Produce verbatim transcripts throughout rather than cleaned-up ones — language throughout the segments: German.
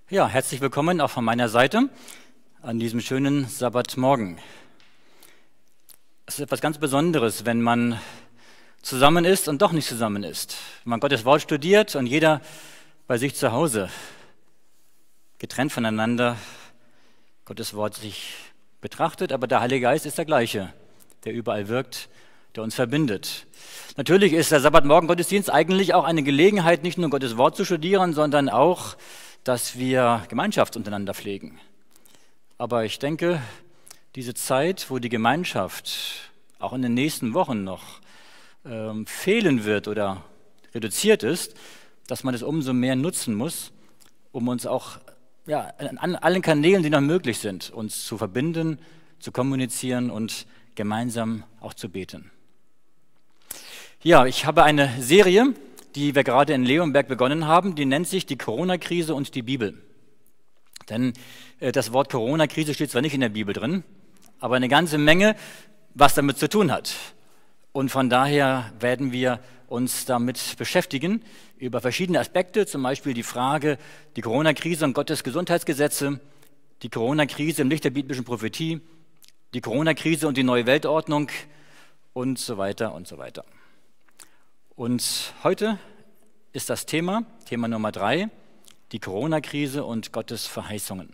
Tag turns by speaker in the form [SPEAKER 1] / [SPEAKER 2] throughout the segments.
[SPEAKER 1] Ja, herzlich willkommen auch von meiner Seite an diesem schönen Sabbatmorgen. Es ist etwas ganz Besonderes, wenn man zusammen ist und doch nicht zusammen ist. Wenn man Gottes Wort studiert und jeder bei sich zu Hause, getrennt voneinander, Gottes Wort sich betrachtet, aber der Heilige Geist ist der gleiche, der überall wirkt, der uns verbindet. Natürlich ist der Sabbatmorgen-Gottesdienst eigentlich auch eine Gelegenheit, nicht nur Gottes Wort zu studieren, sondern auch, dass wir Gemeinschaft untereinander pflegen. Aber ich denke, diese Zeit, wo die Gemeinschaft auch in den nächsten Wochen noch ähm, fehlen wird oder reduziert ist, dass man es umso mehr nutzen muss, um uns auch ja, an allen Kanälen, die noch möglich sind, uns zu verbinden, zu kommunizieren und gemeinsam auch zu beten. Ja, ich habe eine Serie, die wir gerade in Leonberg begonnen haben, die nennt sich die Corona-Krise und die Bibel. Denn äh, das Wort Corona-Krise steht zwar nicht in der Bibel drin, aber eine ganze Menge, was damit zu tun hat. Und von daher werden wir uns damit beschäftigen, über verschiedene Aspekte, zum Beispiel die Frage, die Corona-Krise und Gottes Gesundheitsgesetze, die Corona-Krise im Licht der biblischen Prophetie, die Corona-Krise und die neue Weltordnung und so weiter und so weiter. Und heute ist das Thema, Thema Nummer drei, die Corona-Krise und Gottes Verheißungen.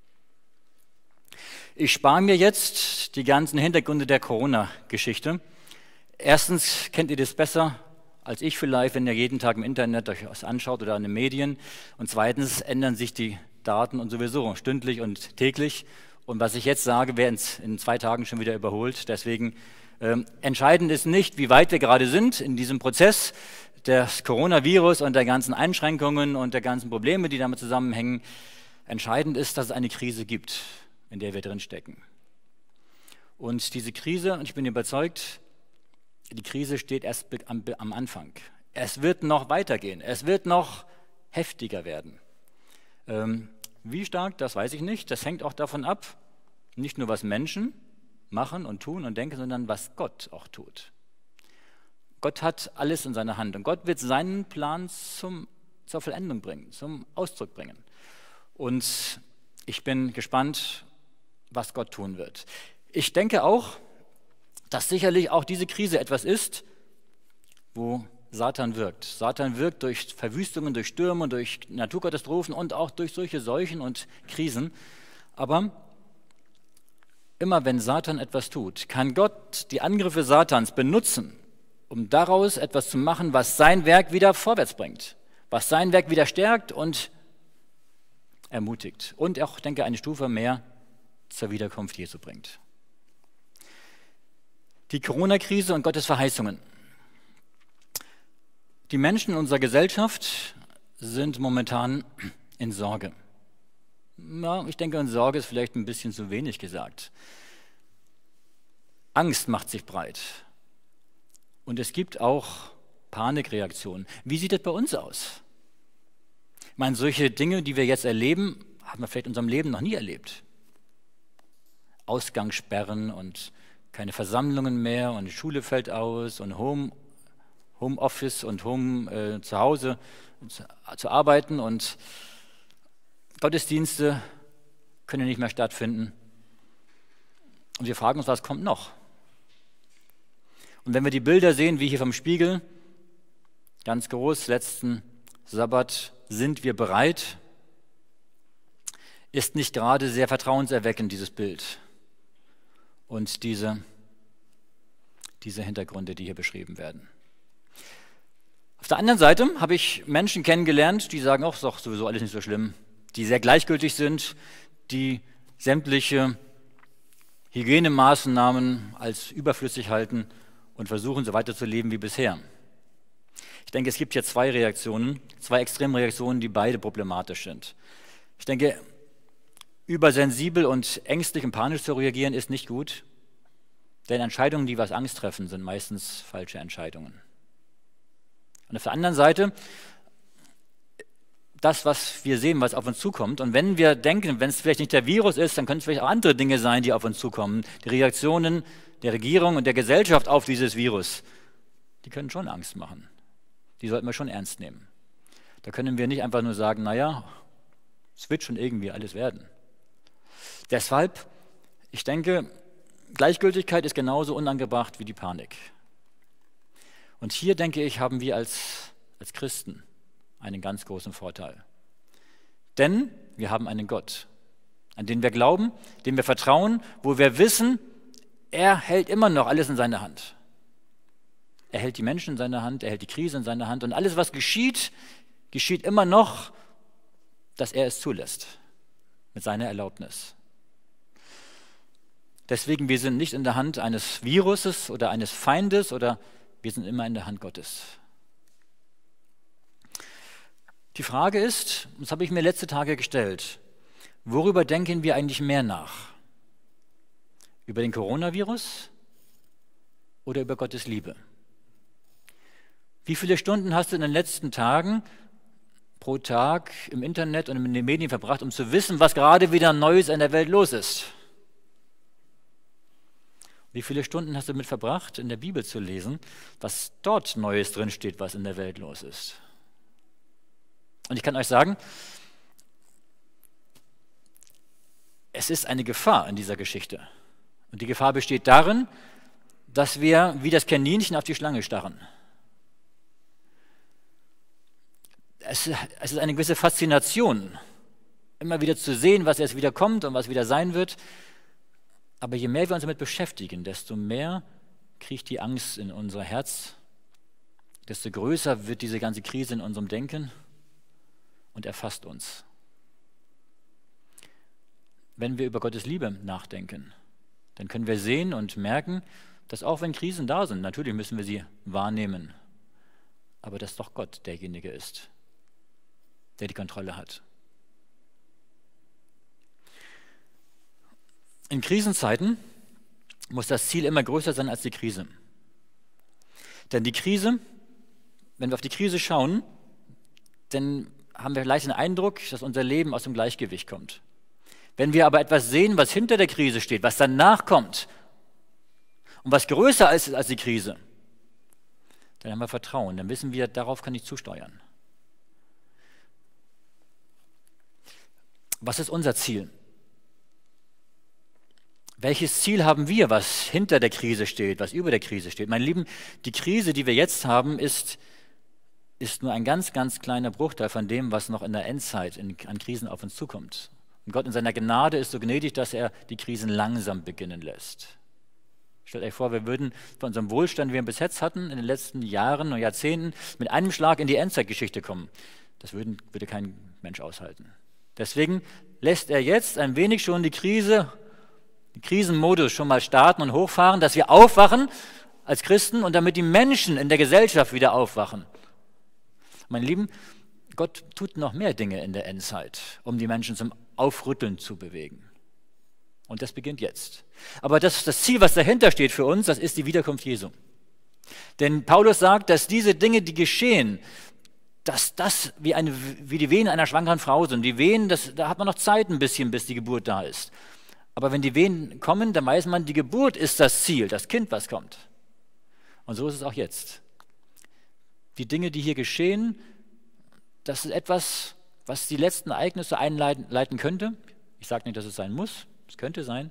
[SPEAKER 1] Ich spare mir jetzt die ganzen Hintergründe der Corona-Geschichte. Erstens kennt ihr das besser als ich vielleicht, wenn ihr jeden Tag im Internet euch was anschaut oder an den Medien. Und zweitens ändern sich die Daten und sowieso stündlich und täglich. Und was ich jetzt sage, wäre in zwei Tagen schon wieder überholt. Deswegen ähm, entscheidend ist nicht, wie weit wir gerade sind in diesem Prozess des Coronavirus und der ganzen Einschränkungen und der ganzen Probleme, die damit zusammenhängen. Entscheidend ist, dass es eine Krise gibt, in der wir drin stecken. Und diese Krise, und ich bin überzeugt, die Krise steht erst am, am Anfang. Es wird noch weitergehen, es wird noch heftiger werden. Ähm, wie stark, das weiß ich nicht. Das hängt auch davon ab, nicht nur was Menschen machen und tun und denken, sondern was Gott auch tut. Gott hat alles in seiner Hand und Gott wird seinen Plan zum, zur Vollendung bringen, zum Ausdruck bringen. Und ich bin gespannt, was Gott tun wird. Ich denke auch, dass sicherlich auch diese Krise etwas ist, wo Satan wirkt. Satan wirkt durch Verwüstungen, durch Stürme, durch Naturkatastrophen und auch durch solche Seuchen und Krisen. Aber immer wenn Satan etwas tut, kann Gott die Angriffe Satans benutzen, um daraus etwas zu machen, was sein Werk wieder vorwärts bringt, was sein Werk wieder stärkt und ermutigt und auch, denke ich, eine Stufe mehr zur Wiederkunft Jesu bringt. Die Corona-Krise und Gottes Verheißungen. Die Menschen in unserer Gesellschaft sind momentan in Sorge. Ja, ich denke, in Sorge ist vielleicht ein bisschen zu wenig gesagt. Angst macht sich breit. Und es gibt auch Panikreaktionen. Wie sieht es bei uns aus? Ich meine, solche Dinge, die wir jetzt erleben, haben wir vielleicht in unserem Leben noch nie erlebt. Ausgangssperren und keine Versammlungen mehr und die Schule fällt aus und Home, Homeoffice und Home äh, zu Hause zu, zu arbeiten und Gottesdienste können nicht mehr stattfinden. Und wir fragen uns, was kommt noch? Und wenn wir die Bilder sehen, wie hier vom Spiegel, ganz groß, letzten Sabbat, sind wir bereit, ist nicht gerade sehr vertrauenserweckend, dieses Bild. Und diese, diese Hintergründe, die hier beschrieben werden. Auf der anderen Seite habe ich Menschen kennengelernt, die sagen, auch ist doch sowieso alles nicht so schlimm, die sehr gleichgültig sind, die sämtliche Hygienemaßnahmen als überflüssig halten und versuchen, so weiterzuleben wie bisher. Ich denke, es gibt hier zwei Reaktionen, zwei Extremreaktionen, die beide problematisch sind. Ich denke, übersensibel und ängstlich und panisch zu reagieren ist nicht gut, denn Entscheidungen, die was Angst treffen, sind meistens falsche Entscheidungen. Und auf der anderen Seite, das, was wir sehen, was auf uns zukommt, und wenn wir denken, wenn es vielleicht nicht der Virus ist, dann können es vielleicht auch andere Dinge sein, die auf uns zukommen. Die Reaktionen der Regierung und der Gesellschaft auf dieses Virus, die können schon Angst machen. Die sollten wir schon ernst nehmen. Da können wir nicht einfach nur sagen, naja, Es wird schon irgendwie alles werden. Deshalb, ich denke, Gleichgültigkeit ist genauso unangebracht wie die Panik. Und hier, denke ich, haben wir als, als Christen einen ganz großen Vorteil. Denn wir haben einen Gott, an den wir glauben, dem wir vertrauen, wo wir wissen, er hält immer noch alles in seiner Hand. Er hält die Menschen in seiner Hand, er hält die Krise in seiner Hand und alles, was geschieht, geschieht immer noch, dass er es zulässt, mit seiner Erlaubnis. Deswegen, wir sind nicht in der Hand eines Viruses oder eines Feindes, oder wir sind immer in der Hand Gottes. Die Frage ist, das habe ich mir letzte Tage gestellt, worüber denken wir eigentlich mehr nach? Über den Coronavirus oder über Gottes Liebe? Wie viele Stunden hast du in den letzten Tagen pro Tag im Internet und in den Medien verbracht, um zu wissen, was gerade wieder Neues in der Welt los ist? Wie viele Stunden hast du damit verbracht, in der Bibel zu lesen, was dort Neues drinsteht, was in der Welt los ist? Und ich kann euch sagen, es ist eine Gefahr in dieser Geschichte. Und die Gefahr besteht darin, dass wir wie das Kaninchen auf die Schlange starren. Es, es ist eine gewisse Faszination, immer wieder zu sehen, was jetzt wieder kommt und was wieder sein wird. Aber je mehr wir uns damit beschäftigen, desto mehr kriecht die Angst in unser Herz, desto größer wird diese ganze Krise in unserem Denken und erfasst uns. Wenn wir über Gottes Liebe nachdenken, dann können wir sehen und merken, dass auch wenn Krisen da sind, natürlich müssen wir sie wahrnehmen, aber dass doch Gott derjenige ist, der die Kontrolle hat. In Krisenzeiten muss das Ziel immer größer sein als die Krise. Denn die Krise, wenn wir auf die Krise schauen, dann haben wir leicht den Eindruck, dass unser Leben aus dem Gleichgewicht kommt. Wenn wir aber etwas sehen, was hinter der Krise steht, was danach kommt und was größer ist als die Krise, dann haben wir Vertrauen, dann wissen wir, darauf kann ich zusteuern. Was ist unser Ziel? Welches Ziel haben wir, was hinter der Krise steht, was über der Krise steht? Meine Lieben, die Krise, die wir jetzt haben, ist, ist nur ein ganz, ganz kleiner Bruchteil von dem, was noch in der Endzeit in, an Krisen auf uns zukommt. Und Gott in seiner Gnade ist so gnädig, dass er die Krisen langsam beginnen lässt. Stellt euch vor, wir würden von unserem Wohlstand, wie wir ihn bis jetzt hatten, in den letzten Jahren und Jahrzehnten, mit einem Schlag in die Endzeitgeschichte kommen. Das würden, würde kein Mensch aushalten. Deswegen lässt er jetzt ein wenig schon die Krise, den Krisenmodus schon mal starten und hochfahren, dass wir aufwachen als Christen und damit die Menschen in der Gesellschaft wieder aufwachen. Meine Lieben, Gott tut noch mehr Dinge in der Endzeit, um die Menschen zum Aufrütteln zu bewegen. Und das beginnt jetzt. Aber das, das Ziel, was dahinter steht für uns, das ist die Wiederkunft Jesu. Denn Paulus sagt, dass diese Dinge, die geschehen, dass das wie, eine, wie die Wehen einer schwangeren Frau sind. Die Wehen, das, da hat man noch Zeit ein bisschen, bis die Geburt da ist. Aber wenn die Wehen kommen, dann weiß man, die Geburt ist das Ziel, das Kind, was kommt. Und so ist es auch jetzt. Die Dinge, die hier geschehen, das ist etwas, was die letzten Ereignisse einleiten könnte. Ich sage nicht, dass es sein muss, es könnte sein.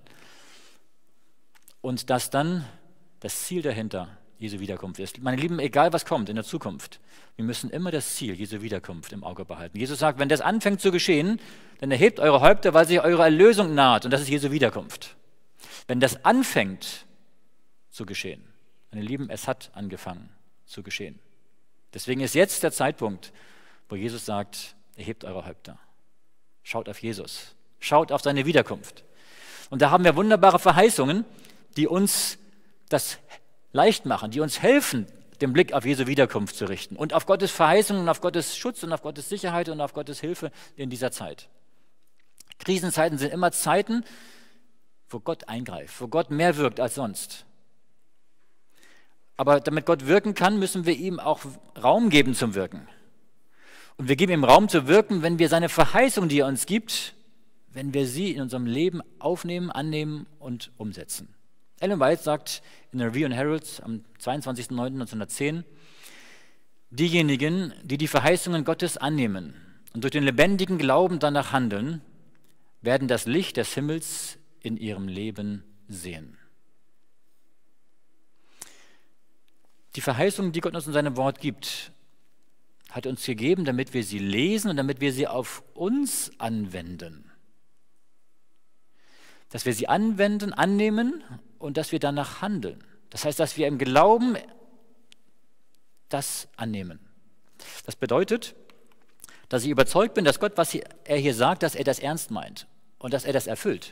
[SPEAKER 1] Und dass dann das Ziel dahinter Jesu Wiederkunft ist. Meine Lieben, egal was kommt in der Zukunft, wir müssen immer das Ziel Jesu Wiederkunft im Auge behalten. Jesus sagt, wenn das anfängt zu geschehen, dann erhebt eure Häupter, weil sich eure Erlösung naht. Und das ist Jesu Wiederkunft. Wenn das anfängt zu geschehen, meine Lieben, es hat angefangen zu geschehen. Deswegen ist jetzt der Zeitpunkt, wo Jesus sagt, erhebt eure Häupter. Schaut auf Jesus. Schaut auf seine Wiederkunft. Und da haben wir wunderbare Verheißungen, die uns das leicht machen, die uns helfen, den Blick auf Jesu Wiederkunft zu richten und auf Gottes Verheißungen, auf Gottes Schutz und auf Gottes Sicherheit und auf Gottes Hilfe in dieser Zeit. Krisenzeiten sind immer Zeiten, wo Gott eingreift, wo Gott mehr wirkt als sonst. Aber damit Gott wirken kann, müssen wir ihm auch Raum geben zum Wirken. Und wir geben ihm Raum zu wirken, wenn wir seine Verheißung, die er uns gibt, wenn wir sie in unserem Leben aufnehmen, annehmen und umsetzen. Ellen White sagt in der Review and Herald am zweiundzwanzigsten neunten neunzehnhundertzehn, diejenigen, die die Verheißungen Gottes annehmen und durch den lebendigen Glauben danach handeln, werden das Licht des Himmels in ihrem Leben sehen. Die Verheißung, die Gott uns in seinem Wort gibt, hat uns gegeben, damit wir sie lesen und damit wir sie auf uns anwenden. Dass wir sie anwenden, annehmen und dass wir danach handeln. Das heißt, dass wir im Glauben das annehmen. Das bedeutet, dass ich überzeugt bin, dass Gott, was er hier sagt, dass er das ernst meint und dass er das erfüllt.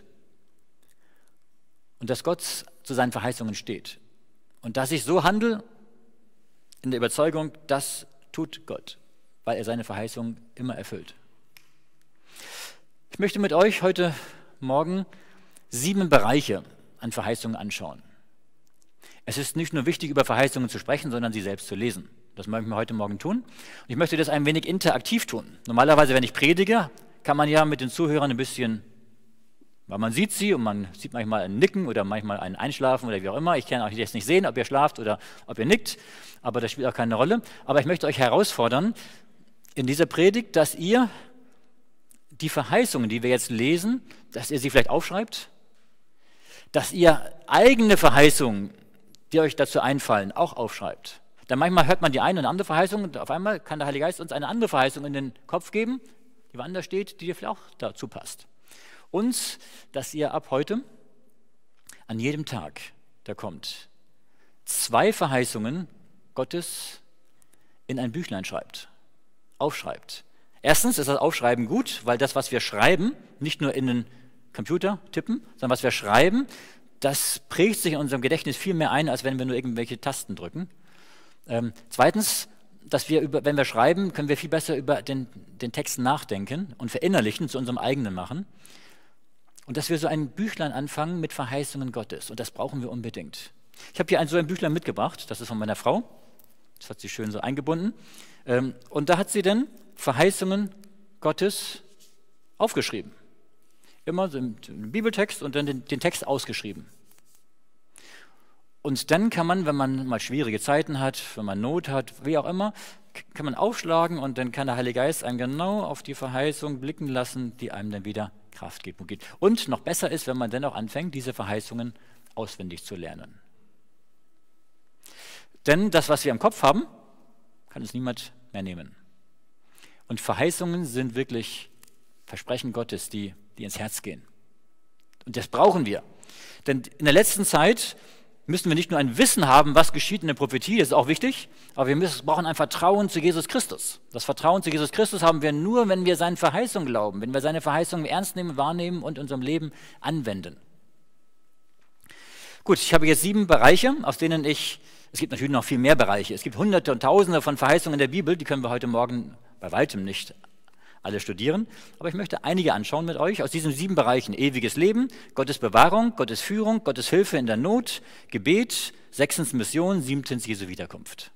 [SPEAKER 1] Und dass Gott zu seinen Verheißungen steht. Und dass ich so handle in der Überzeugung, das tut Gott, weil er seine Verheißungen immer erfüllt. Ich möchte mit euch heute Morgen sieben Bereiche an Verheißungen anschauen. Es ist nicht nur wichtig, über Verheißungen zu sprechen, sondern sie selbst zu lesen. Das möchten wir heute Morgen tun. Und ich möchte das ein wenig interaktiv tun. Normalerweise, wenn ich predige, kann man ja mit den Zuhörern ein bisschen, weil man sieht sie und man sieht manchmal ein Nicken oder manchmal ein Einschlafen oder wie auch immer. Ich kann euch jetzt nicht sehen, ob ihr schlaft oder ob ihr nickt, aber das spielt auch keine Rolle. Aber ich möchte euch herausfordern in dieser Predigt, dass ihr die Verheißungen, die wir jetzt lesen, dass ihr sie vielleicht aufschreibt, dass ihr eigene Verheißungen, die euch dazu einfallen, auch aufschreibt. Denn manchmal hört man die eine und andere Verheißung und auf einmal kann der Heilige Geist uns eine andere Verheißung in den Kopf geben, die woanders steht, die dir vielleicht auch dazu passt. Und dass ihr ab heute an jedem Tag, der kommt, zwei Verheißungen Gottes in ein Büchlein schreibt, aufschreibt. Erstens ist das Aufschreiben gut, weil das, was wir schreiben, nicht nur in den Computer tippen, sondern was wir schreiben, das prägt sich in unserem Gedächtnis viel mehr ein, als wenn wir nur irgendwelche Tasten drücken. Ähm, zweitens, dass wir, über, wenn wir schreiben, können wir viel besser über den, den Text nachdenken und verinnerlichen, zu unserem eigenen machen. Und dass wir so ein Büchlein anfangen mit Verheißungen Gottes. Und das brauchen wir unbedingt. Ich habe hier ein, so ein Büchlein mitgebracht, das ist von meiner Frau. Das hat sie schön so eingebunden. Ähm, und da hat sie dann Verheißungen Gottes aufgeschrieben. Immer so im Bibeltext und dann den, den Text ausgeschrieben. Und dann kann man, wenn man mal schwierige Zeiten hat, wenn man Not hat, wie auch immer, kann man aufschlagen und dann kann der Heilige Geist einem genau auf die Verheißung blicken lassen, die einem dann wieder Kraft gibt. Und noch besser ist, wenn man dann auch anfängt, diese Verheißungen auswendig zu lernen. Denn das, was wir im Kopf haben, kann uns niemand mehr nehmen. Und Verheißungen sind wirklich Versprechen Gottes, die, die ins Herz gehen. Und das brauchen wir. Denn in der letzten Zeit müssen wir nicht nur ein Wissen haben, was geschieht in der Prophetie, das ist auch wichtig, aber wir müssen, brauchen ein Vertrauen zu Jesus Christus. Das Vertrauen zu Jesus Christus haben wir nur, wenn wir seinen Verheißungen glauben, wenn wir seine Verheißungen ernst nehmen, wahrnehmen und in unserem Leben anwenden. Gut, ich habe jetzt sieben Bereiche, aus denen ich, es gibt natürlich noch viel mehr Bereiche, es gibt Hunderte und Tausende von Verheißungen in der Bibel, die können wir heute Morgen bei weitem nicht alle studieren, aber ich möchte einige anschauen mit euch aus diesen sieben Bereichen: ewiges Leben, Gottes Bewahrung, Gottes Führung, Gottes Hilfe in der Not, Gebet, sechstens Mission, siebtens Jesu Wiederkunft.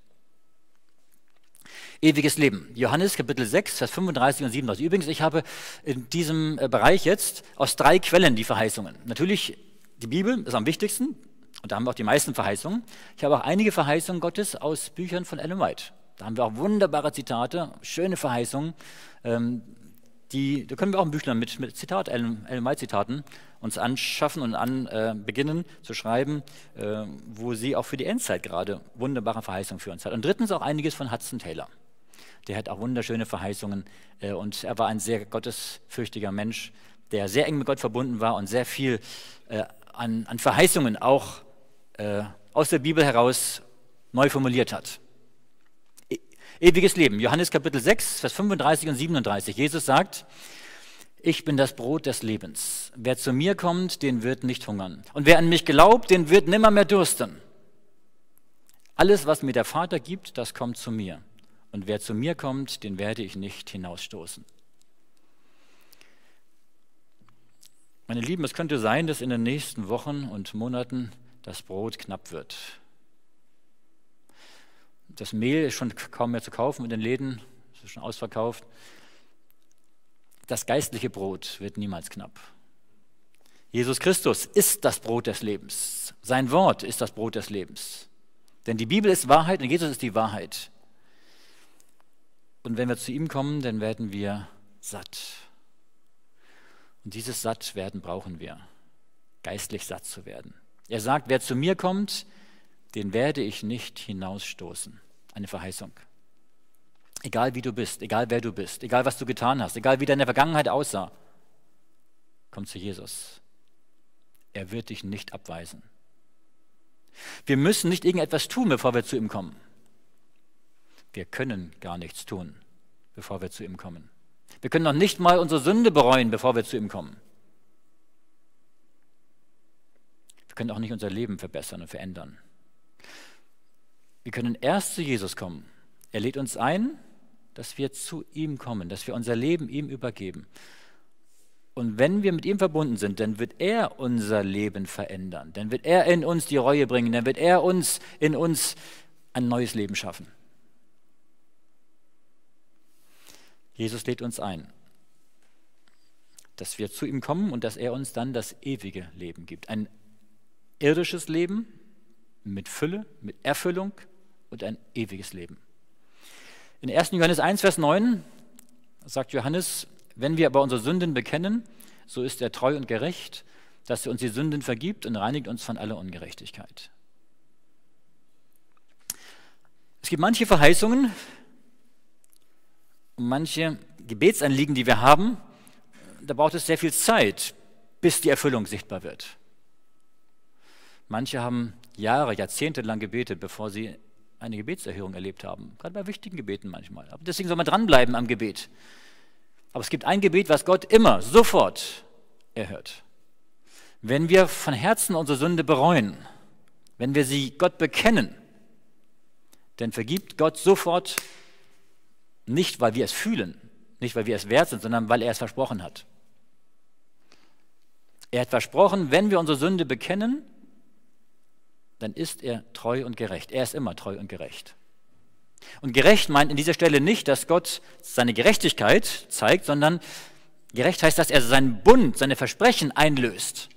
[SPEAKER 1] Ewiges Leben, Johannes Kapitel sechs, Vers fünfunddreißig und siebenunddreißig. Übrigens, ich habe in diesem Bereich jetzt aus drei Quellen die Verheißungen. Natürlich, die Bibel ist am wichtigsten und da haben wir auch die meisten Verheißungen. Ich habe auch einige Verheißungen Gottes aus Büchern von Ellen White. Da haben wir auch wunderbare Zitate, schöne Verheißungen. Ähm, die, da können wir auch ein Büchlein mit, mit Zitat, Ellen White-Zitaten uns anschaffen und an äh, beginnen zu schreiben, äh, wo sie auch für die Endzeit gerade wunderbare Verheißungen für uns hat. Und drittens auch einiges von Hudson Taylor. Der hat auch wunderschöne Verheißungen äh, und er war ein sehr gottesfürchtiger Mensch, der sehr eng mit Gott verbunden war und sehr viel äh, an, an Verheißungen auch äh, aus der Bibel heraus neu formuliert hat. Ewiges Leben, Johannes Kapitel sechs, Vers fünfunddreißig und siebenunddreißig. Jesus sagt: Ich bin das Brot des Lebens. Wer zu mir kommt, den wird nicht hungern. Und wer an mich glaubt, den wird nimmer mehr dursten. Alles, was mir der Vater gibt, das kommt zu mir. Und wer zu mir kommt, den werde ich nicht hinausstoßen. Meine Lieben, es könnte sein, dass in den nächsten Wochen und Monaten das Brot knapp wird. Das Mehl ist schon kaum mehr zu kaufen in den Läden, ist schon ausverkauft. Das geistliche Brot wird niemals knapp. Jesus Christus ist das Brot des Lebens. Sein Wort ist das Brot des Lebens. Denn die Bibel ist Wahrheit und Jesus ist die Wahrheit. Und wenn wir zu ihm kommen, dann werden wir satt. Und dieses Sattwerden brauchen wir, geistlich satt zu werden. Er sagt, wer zu mir kommt, den werde ich nicht hinausstoßen. Eine Verheißung. Egal wie du bist, egal wer du bist, egal was du getan hast, egal wie deine Vergangenheit aussah, komm zu Jesus. Er wird dich nicht abweisen. Wir müssen nicht irgendetwas tun, bevor wir zu ihm kommen. Wir können gar nichts tun, bevor wir zu ihm kommen. Wir können noch nicht mal unsere Sünde bereuen, bevor wir zu ihm kommen. Wir können auch nicht unser Leben verbessern und verändern. Wir können erst zu Jesus kommen. Er lädt uns ein, dass wir zu ihm kommen, dass wir unser Leben ihm übergeben. Und wenn wir mit ihm verbunden sind, dann wird er unser Leben verändern. Dann wird er in uns die Reue bringen. Dann wird er uns in uns ein neues Leben schaffen. Jesus lädt uns ein, dass wir zu ihm kommen und dass er uns dann das ewige Leben gibt. Ein irdisches Leben mit Fülle, mit Erfüllung und ein ewiges Leben. In ersten Johannes eins, Vers neun sagt Johannes, wenn wir aber unsere Sünden bekennen, so ist er treu und gerecht, dass er uns die Sünden vergibt und reinigt uns von aller Ungerechtigkeit. Es gibt manche Verheißungen und manche Gebetsanliegen, die wir haben, da braucht es sehr viel Zeit, bis die Erfüllung sichtbar wird. Manche haben Jahre, Jahrzehnte lang gebetet, bevor sie eine Gebetserhörung erlebt haben. Gerade bei wichtigen Gebeten manchmal. Aber deswegen soll man dranbleiben am Gebet. Aber es gibt ein Gebet, was Gott immer, sofort erhört. Wenn wir von Herzen unsere Sünde bereuen, wenn wir sie Gott bekennen, dann vergibt Gott sofort, nicht weil wir es fühlen, nicht weil wir es wert sind, sondern weil er es versprochen hat. Er hat versprochen, wenn wir unsere Sünde bekennen, dann ist er treu und gerecht. Er ist immer treu und gerecht. Und gerecht meint an dieser Stelle nicht, dass Gott seine Gerechtigkeit zeigt, sondern gerecht heißt, dass er seinen Bund, seine Versprechen einlöst.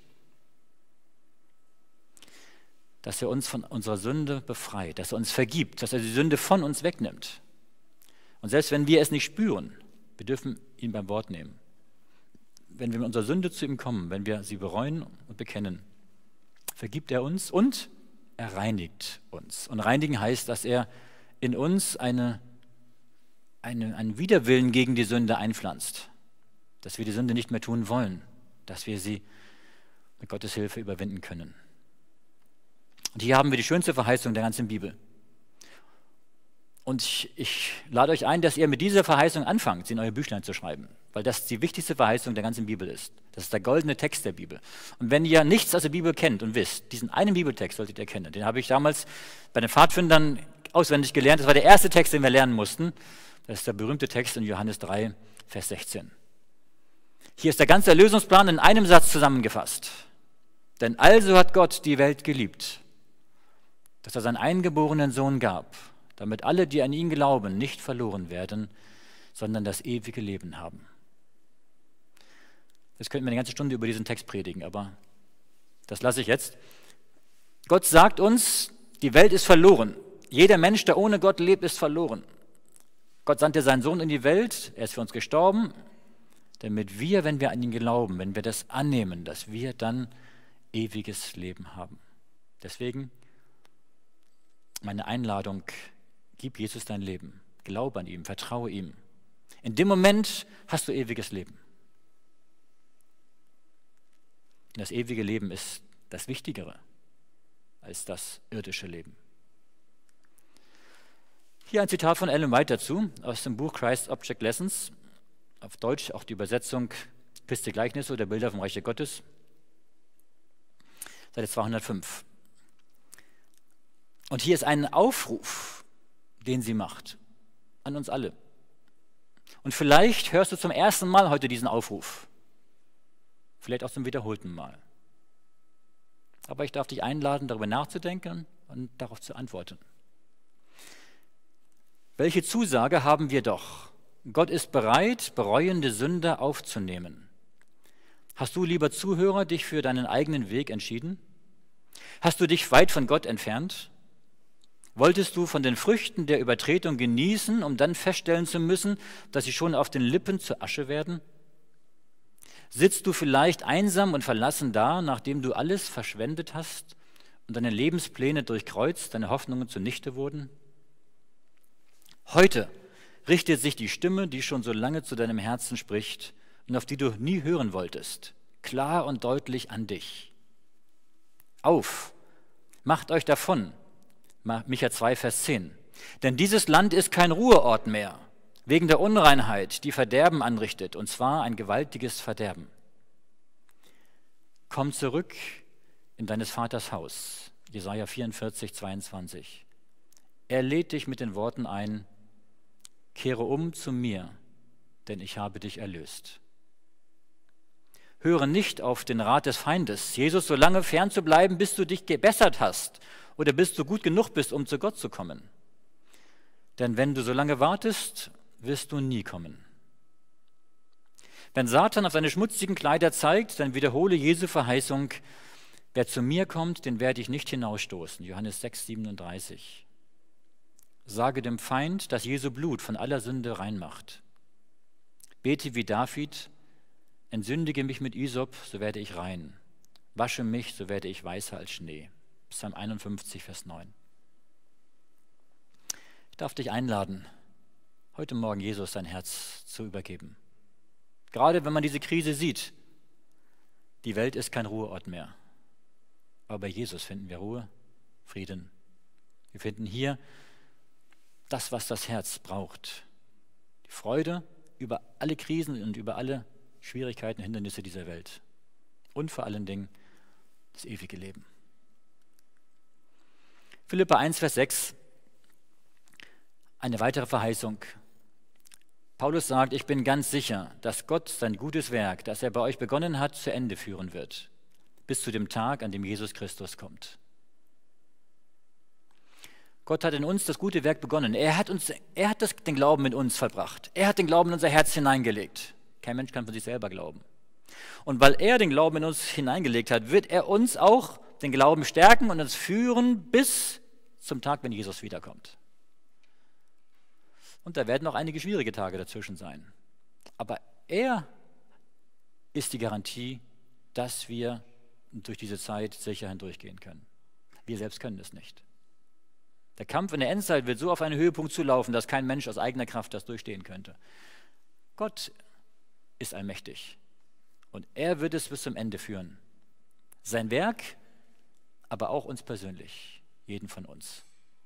[SPEAKER 1] Dass er uns von unserer Sünde befreit, dass er uns vergibt, dass er die Sünde von uns wegnimmt. Und selbst wenn wir es nicht spüren, wir dürfen ihn beim Wort nehmen. Wenn wir mit unserer Sünde zu ihm kommen, wenn wir sie bereuen und bekennen, vergibt er uns und er reinigt uns. Und reinigen heißt, dass er in uns eine, eine, einen Widerwillen gegen die Sünde einpflanzt. Dass wir die Sünde nicht mehr tun wollen. Dass wir sie mit Gottes Hilfe überwinden können. Und hier haben wir die schönste Verheißung der ganzen Bibel. Und ich, ich lade euch ein, dass ihr mit dieser Verheißung anfangt, sie in euer Büchlein zu schreiben. Weil das die wichtigste Verheißung der ganzen Bibel ist. Das ist der goldene Text der Bibel. Und wenn ihr nichts aus der Bibel kennt und wisst, diesen einen Bibeltext solltet ihr kennen. Den habe ich damals bei den Pfadfindern auswendig gelernt. Das war der erste Text, den wir lernen mussten. Das ist der berühmte Text in Johannes drei, Vers sechzehn. Hier ist der ganze Erlösungsplan in einem Satz zusammengefasst. Denn also hat Gott die Welt geliebt, dass er seinen eingeborenen Sohn gab, damit alle, die an ihn glauben, nicht verloren werden, sondern das ewige Leben haben. Jetzt könnten wir eine ganze Stunde über diesen Text predigen, aber das lasse ich jetzt. Gott sagt uns, die Welt ist verloren. Jeder Mensch, der ohne Gott lebt, ist verloren. Gott sandte seinen Sohn in die Welt, er ist für uns gestorben, damit wir, wenn wir an ihn glauben, wenn wir das annehmen, dass wir dann ewiges Leben haben. Deswegen meine Einladung, gib Jesus dein Leben, glaube an ihm, vertraue ihm. In dem Moment hast du ewiges Leben. Das ewige Leben ist das Wichtigere als das irdische Leben. Hier ein Zitat von Ellen White dazu, aus dem Buch Christ Object Lessons, auf Deutsch auch die Übersetzung Christi Gleichnisse oder Bilder vom Reich Gottes, Seite zweihundertfünf. Und hier ist ein Aufruf, den sie macht, an uns alle. Und vielleicht hörst du zum ersten Mal heute diesen Aufruf, vielleicht auch zum wiederholten Mal. Aber ich darf dich einladen, darüber nachzudenken und darauf zu antworten. Welche Zusage haben wir doch? Gott ist bereit, bereuende Sünder aufzunehmen. Hast du, lieber Zuhörer, dich für deinen eigenen Weg entschieden? Hast du dich weit von Gott entfernt? Wolltest du von den Früchten der Übertretung genießen, um dann feststellen zu müssen, dass sie schon auf den Lippen zur Asche werden? Sitzt du vielleicht einsam und verlassen da, nachdem du alles verschwendet hast und deine Lebenspläne durchkreuzt, deine Hoffnungen zunichte wurden? Heute richtet sich die Stimme, die schon so lange zu deinem Herzen spricht und auf die du nie hören wolltest, klar und deutlich an dich. Auf, macht euch davon, Micha zwei, Vers zehn. Denn dieses Land ist kein Ruheort mehr, wegen der Unreinheit, die Verderben anrichtet, und zwar ein gewaltiges Verderben. Komm zurück in deines Vaters Haus, Jesaja vierundvierzig, zweiundzwanzig. Er lädt dich mit den Worten ein, kehre um zu mir, denn ich habe dich erlöst. Höre nicht auf den Rat des Feindes, Jesus so lange fernzubleiben, bis du dich gebessert hast oder bis du gut genug bist, um zu Gott zu kommen. Denn wenn du so lange wartest, wirst du nie kommen. Wenn Satan auf seine schmutzigen Kleider zeigt, dann wiederhole Jesu Verheißung, wer zu mir kommt, den werde ich nicht hinausstoßen. Johannes sechs, siebenunddreißig. Sage dem Feind, dass Jesu Blut von aller Sünde reinmacht. Bete wie David, entsündige mich mit Isop, so werde ich rein. Wasche mich, so werde ich weißer als Schnee. Psalm einundfünfzig, Vers neun. Ich darf dich einladen, heute Morgen Jesus dein Herz zu übergeben. Gerade wenn man diese Krise sieht, die Welt ist kein Ruheort mehr. Aber bei Jesus finden wir Ruhe, Frieden. Wir finden hier das, was das Herz braucht. Die Freude über alle Krisen und über alle Schwierigkeiten und Hindernisse dieser Welt. Und vor allen Dingen das ewige Leben. Philipper eins, Vers sechs, eine weitere Verheißung. Paulus sagt, ich bin ganz sicher, dass Gott sein gutes Werk, das er bei euch begonnen hat, zu Ende führen wird, bis zu dem Tag, an dem Jesus Christus kommt. Gott hat in uns das gute Werk begonnen. Er hat, uns, er hat das, den Glauben in uns vollbracht. Er hat den Glauben in unser Herz hineingelegt. Kein Mensch kann von sich selber glauben. Und weil er den Glauben in uns hineingelegt hat, wird er uns auch den Glauben stärken und uns führen bis zum Tag, wenn Jesus wiederkommt. Und da werden auch einige schwierige Tage dazwischen sein. Aber er ist die Garantie, dass wir durch diese Zeit sicher hindurchgehen können. Wir selbst können es nicht. Der Kampf in der Endzeit wird so auf einen Höhepunkt zulaufen, dass kein Mensch aus eigener Kraft das durchstehen könnte. Gott ist allmächtig und er wird es bis zum Ende führen. Sein Werk, aber auch uns persönlich, jeden von uns.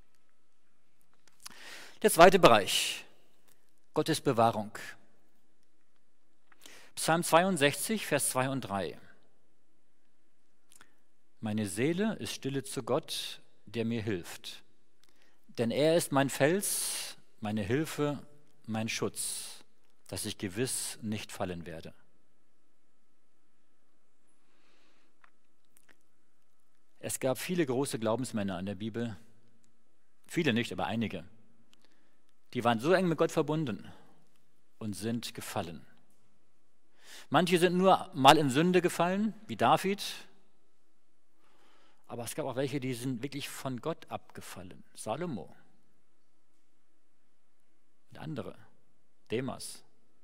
[SPEAKER 1] Der zweite Bereich, Gottes Bewahrung. Psalm zweiundsechzig, Vers zwei und drei. Meine Seele ist stille zu Gott, der mir hilft. Denn er ist mein Fels, meine Hilfe, mein Schutz, dass ich gewiss nicht fallen werde. Es gab viele große Glaubensmänner in der Bibel, viele nicht, aber einige. Die waren so eng mit Gott verbunden und sind gefallen. Manche sind nur mal in Sünde gefallen, wie David, aber es gab auch welche, die sind wirklich von Gott abgefallen. Salomo und andere, Demas.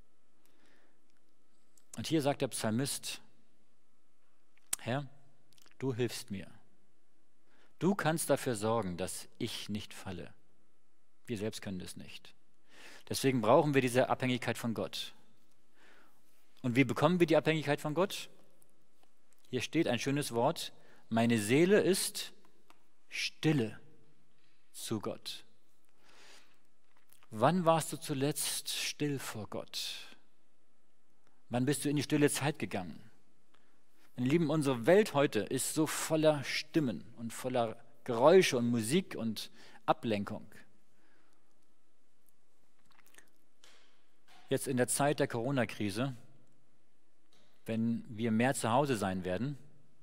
[SPEAKER 1] Und hier sagt der Psalmist, Herr, du hilfst mir. Du kannst dafür sorgen, dass ich nicht falle. Wir selbst können das nicht. Deswegen brauchen wir diese Abhängigkeit von Gott. Und wie bekommen wir die Abhängigkeit von Gott? Hier steht ein schönes Wort, meine Seele ist stille zu Gott. Wann warst du zuletzt still vor Gott? Wann bist du in die stille Zeit gegangen? Meine Lieben, unsere Welt heute ist so voller Stimmen und voller Geräusche und Musik und Ablenkung. Jetzt in der Zeit der Corona-Krise, wenn wir mehr zu Hause sein werden,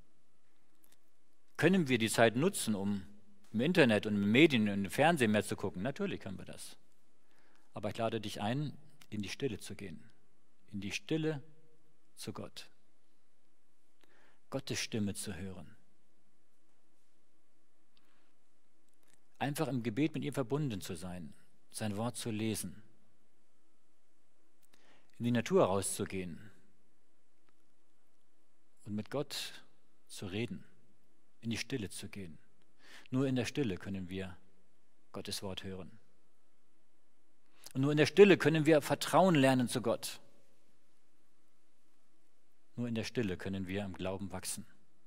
[SPEAKER 1] können wir die Zeit nutzen, um im Internet und in den Medien und im Fernsehen mehr zu gucken? Natürlich können wir das. Aber ich lade dich ein, in die Stille zu gehen. In die Stille zu Gott. Gottes Stimme zu hören. einfach im Gebet mit ihm verbunden zu sein, sein Wort zu lesen, in die Natur rauszugehen und mit Gott zu reden, in die Stille zu gehen. Nur in der Stille können wir Gottes Wort hören. Und nur in der Stille können wir Vertrauen lernen zu Gott. Nur in der Stille können wir im Glauben wachsen.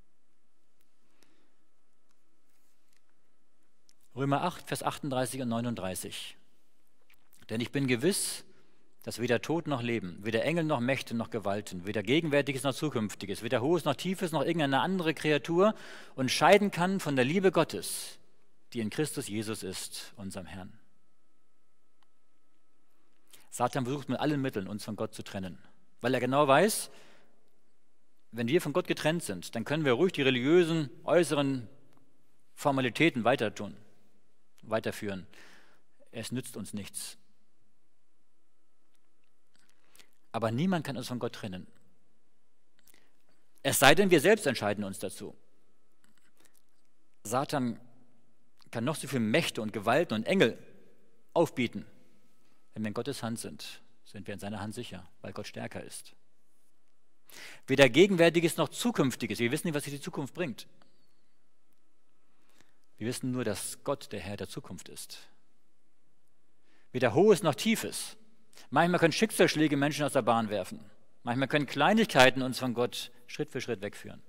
[SPEAKER 1] Römer acht, Vers achtunddreißig und neununddreißig. Denn ich bin gewiss, dass weder Tod noch Leben, weder Engel noch Mächte noch Gewalten, weder Gegenwärtiges noch Zukünftiges, weder Hohes noch Tiefes noch irgendeine andere Kreatur uns scheiden kann von der Liebe Gottes, die in Christus Jesus ist, unserem Herrn. Satan versucht mit allen Mitteln, uns von Gott zu trennen, weil er genau weiß, wenn wir von Gott getrennt sind, dann können wir ruhig die religiösen, äußeren Formalitäten weiter tun, weiterführen. Es nützt uns nichts. Aber niemand kann uns von Gott trennen. Es sei denn, wir selbst entscheiden uns dazu. Satan kann noch so viele Mächte und Gewalten und Engel aufbieten. Wenn wir in Gottes Hand sind, sind wir in seiner Hand sicher, weil Gott stärker ist. Weder Gegenwärtiges noch Zukünftiges. Wir wissen nicht, was sich die Zukunft bringt. Wir wissen nur, dass Gott der Herr der Zukunft ist. Weder Hohes noch Tiefes. Manchmal können Schicksalsschläge Menschen aus der Bahn werfen. Manchmal können Kleinigkeiten uns von Gott Schritt für Schritt wegführen.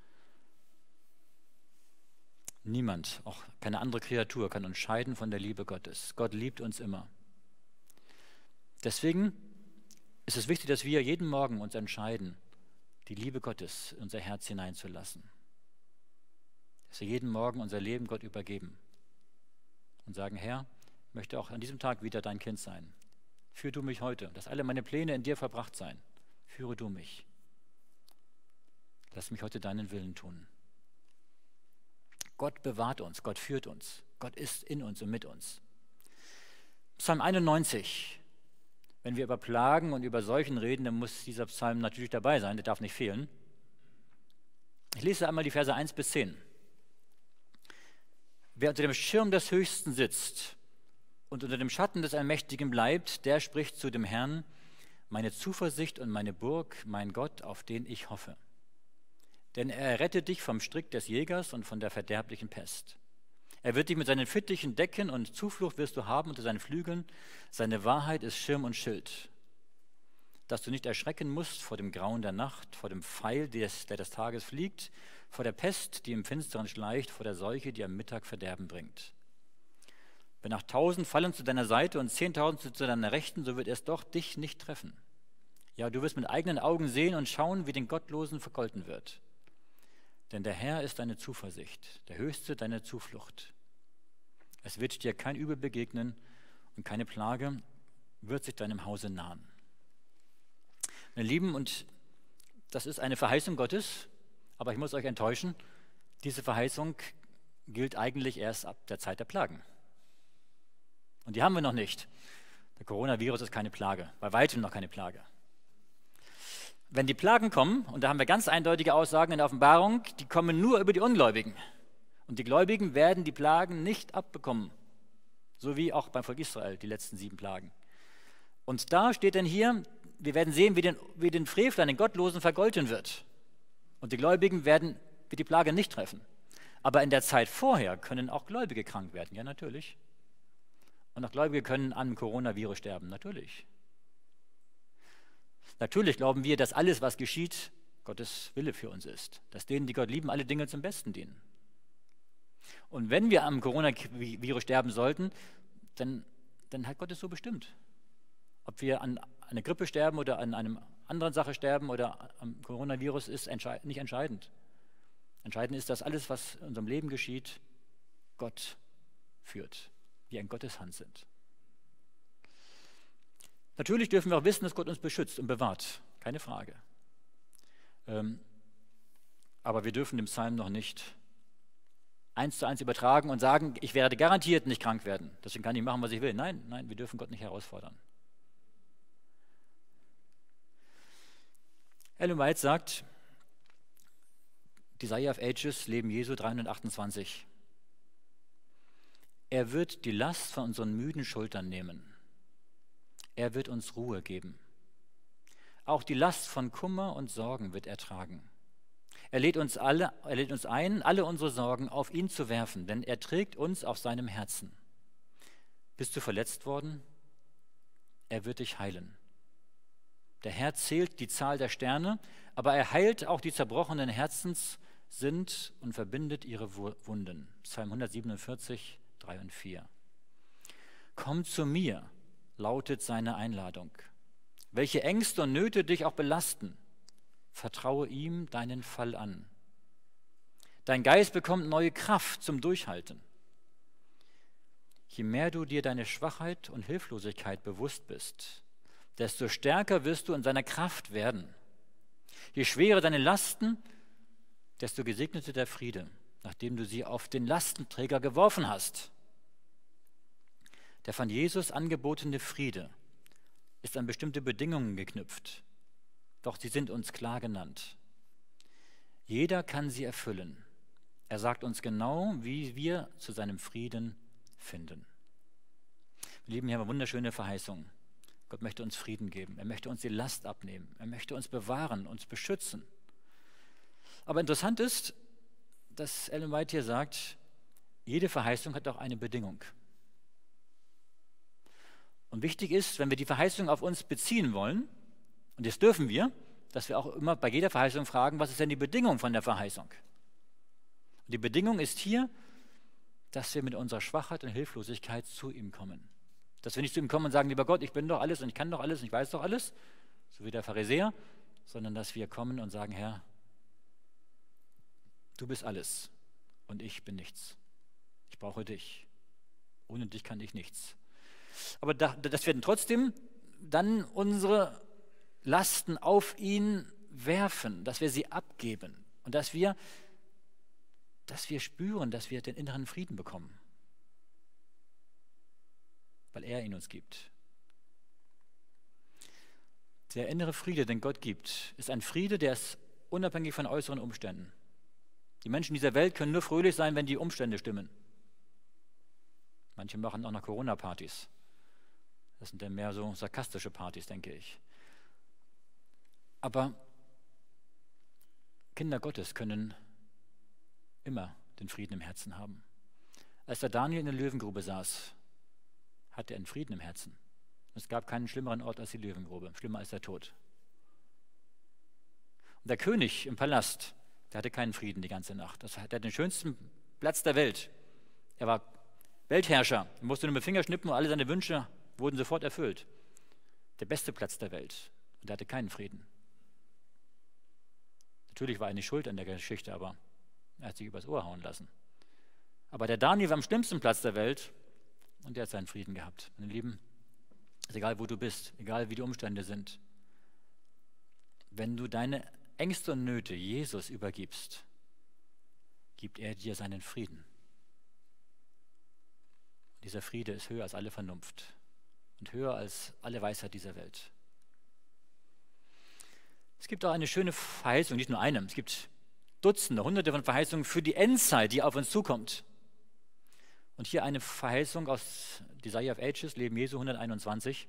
[SPEAKER 1] Niemand, auch keine andere Kreatur, kann uns scheiden von der Liebe Gottes. Gott liebt uns immer. Deswegen ist es wichtig, dass wir jeden Morgen uns entscheiden, die Liebe Gottes in unser Herz hineinzulassen. Dass wir jeden Morgen unser Leben Gott übergeben und sagen, Herr, ich möchte auch an diesem Tag wieder dein Kind sein. Führe du mich heute, dass alle meine Pläne in dir verbracht seien. Führe du mich. Lass mich heute deinen Willen tun. Gott bewahrt uns, Gott führt uns. Gott ist in uns und mit uns. Psalm einundneunzig. Wenn wir über Plagen und über Seuchen reden, dann muss dieser Psalm natürlich dabei sein, der darf nicht fehlen. Ich lese einmal die Verse eins bis zehn. Wer unter dem Schirm des Höchsten sitzt und unter dem Schatten des Allmächtigen bleibt, der spricht zu dem Herrn, meine Zuversicht und meine Burg, mein Gott, auf den ich hoffe. Denn er rettet dich vom Strick des Jägers und von der verderblichen Pest. Er wird dich mit seinen Fittichen decken und Zuflucht wirst du haben unter seinen Flügeln. Seine Wahrheit ist Schirm und Schild. Dass du nicht erschrecken musst vor dem Grauen der Nacht, vor dem Pfeil, der des Tages fliegt, vor der Pest, die im Finstern schleicht, vor der Seuche, die am Mittag Verderben bringt. Wenn auch tausend fallen zu deiner Seite und zehntausend zu deiner Rechten, so wird es doch dich nicht treffen. Ja, du wirst mit eigenen Augen sehen und schauen, wie den Gottlosen vergolten wird. Denn der Herr ist deine Zuversicht, der Höchste deine Zuflucht. Es wird dir kein Übel begegnen und keine Plage wird sich deinem Hause nahen. Meine Lieben, und das ist eine Verheißung Gottes, aber ich muss euch enttäuschen, diese Verheißung gilt eigentlich erst ab der Zeit der Plagen. Und die haben wir noch nicht. Der Coronavirus ist keine Plage, bei weitem noch keine Plage. Wenn die Plagen kommen, und da haben wir ganz eindeutige Aussagen in der Offenbarung, die kommen nur über die Ungläubigen. Und die Gläubigen werden die Plagen nicht abbekommen. So wie auch beim Volk Israel, die letzten sieben Plagen. Und da steht dann hier, wir werden sehen, wie den, wie den Frevlern, den Gottlosen vergolten wird. Und die Gläubigen werden wird die Plage nicht treffen. Aber in der Zeit vorher können auch Gläubige krank werden. Ja, natürlich. Und auch Gläubige können an Coronavirus sterben. Natürlich. Natürlich glauben wir, dass alles, was geschieht, Gottes Wille für uns ist. Dass denen, die Gott lieben, alle Dinge zum Besten dienen. Und wenn wir am Coronavirus sterben sollten, dann, dann hat Gott es so bestimmt. Ob wir an einer Grippe sterben oder an einer anderen Sache sterben oder am Coronavirus, ist entscheid- nicht entscheidend. Entscheidend ist, dass alles, was in unserem Leben geschieht, Gott führt. Wir in Gottes Hand sind. Natürlich dürfen wir auch wissen, dass Gott uns beschützt und bewahrt. Keine Frage. Ähm, aber wir dürfen den Psalm noch nicht eins zu eins übertragen und sagen, ich werde garantiert nicht krank werden. Deswegen kann ich machen, was ich will. Nein, nein, wir dürfen Gott nicht herausfordern. Ellen White sagt, Desire of Ages, Leben Jesu dreihundertachtundzwanzig. Er wird die Last von unseren müden Schultern nehmen. Er wird uns Ruhe geben. Auch die Last von Kummer und Sorgen wird er tragen. Er lädt uns alle, er lädt uns ein, alle unsere Sorgen auf ihn zu werfen, denn er trägt uns auf seinem Herzen. Bist du verletzt worden? Er wird dich heilen. Der Herr zählt die Zahl der Sterne, aber er heilt auch die zerbrochenen Herzens sind und verbindet ihre Wunden. Psalm hundertsiebenundvierzig, drei und vier. Komm zu mir, lautet seine Einladung. Welche Ängste und Nöte dich auch belasten, vertraue ihm deinen Fall an. Dein Geist bekommt neue Kraft zum Durchhalten. Je mehr du dir deine Schwachheit und Hilflosigkeit bewusst bist, desto stärker wirst du in seiner Kraft werden. Je schwerer deine Lasten, desto gesegneter der Friede, nachdem du sie auf den Lastenträger geworfen hast. Der von Jesus angebotene Friede ist an bestimmte Bedingungen geknüpft, doch sie sind uns klar genannt. Jeder kann sie erfüllen. Er sagt uns genau, wie wir zu seinem Frieden finden. Wir Lieben, hier haben wir wunderschöne Verheißungen. Gott möchte uns Frieden geben. Er möchte uns die Last abnehmen. Er möchte uns bewahren, uns beschützen. Aber interessant ist, dass Ellen White hier sagt, jede Verheißung hat auch eine Bedingung. Und wichtig ist, wenn wir die Verheißung auf uns beziehen wollen, und das dürfen wir, dass wir auch immer bei jeder Verheißung fragen, was ist denn die Bedingung von der Verheißung? Und die Bedingung ist hier, dass wir mit unserer Schwachheit und Hilflosigkeit zu ihm kommen. Dass wir nicht zu ihm kommen und sagen, lieber Gott, ich bin doch alles und ich kann doch alles und ich weiß doch alles, so wie der Pharisäer, sondern dass wir kommen und sagen, Herr, du bist alles und ich bin nichts. Ich brauche dich. Ohne dich kann ich nichts. Aber da, dass wir trotzdem dann unsere Lasten auf ihn werfen, dass wir sie abgeben und dass wir, dass wir spüren, dass wir den inneren Frieden bekommen, weil er ihn uns gibt. Der innere Friede, den Gott gibt, ist ein Friede, der ist unabhängig von äußeren Umständen. Die Menschen dieser Welt können nur fröhlich sein, wenn die Umstände stimmen. Manche machen auch noch Corona-Partys. Das sind dann mehr so sarkastische Partys, denke ich. Aber Kinder Gottes können immer den Frieden im Herzen haben. Als der Daniel in der Löwengrube saß, hatte er einen Frieden im Herzen. Es gab keinen schlimmeren Ort als die Löwengrube, schlimmer als der Tod. Und der König im Palast, der hatte keinen Frieden die ganze Nacht. Der hatte den schönsten Platz der Welt. Er war Weltherrscher. Er musste nur mit Finger schnippen und alle seine Wünsche wurden sofort erfüllt. Der beste Platz der Welt. Und er hatte keinen Frieden. Natürlich war er nicht schuld an der Geschichte, aber er hat sich übers Ohr hauen lassen. Aber der Daniel war am schlimmsten Platz der Welt und der hat seinen Frieden gehabt. Meine Lieben, ist egal, wo du bist, egal, wie die Umstände sind. Wenn du deine Ängste und Nöte Jesus übergibst, gibt er dir seinen Frieden. Dieser Friede ist höher als alle Vernunft und höher als alle Weisheit dieser Welt. Es gibt auch eine schöne Verheißung, nicht nur eine, es gibt Dutzende, Hunderte von Verheißungen für die Endzeit, die auf uns zukommt. Und hier eine Verheißung aus Desire of Ages, Leben Jesu hunderteinundzwanzig.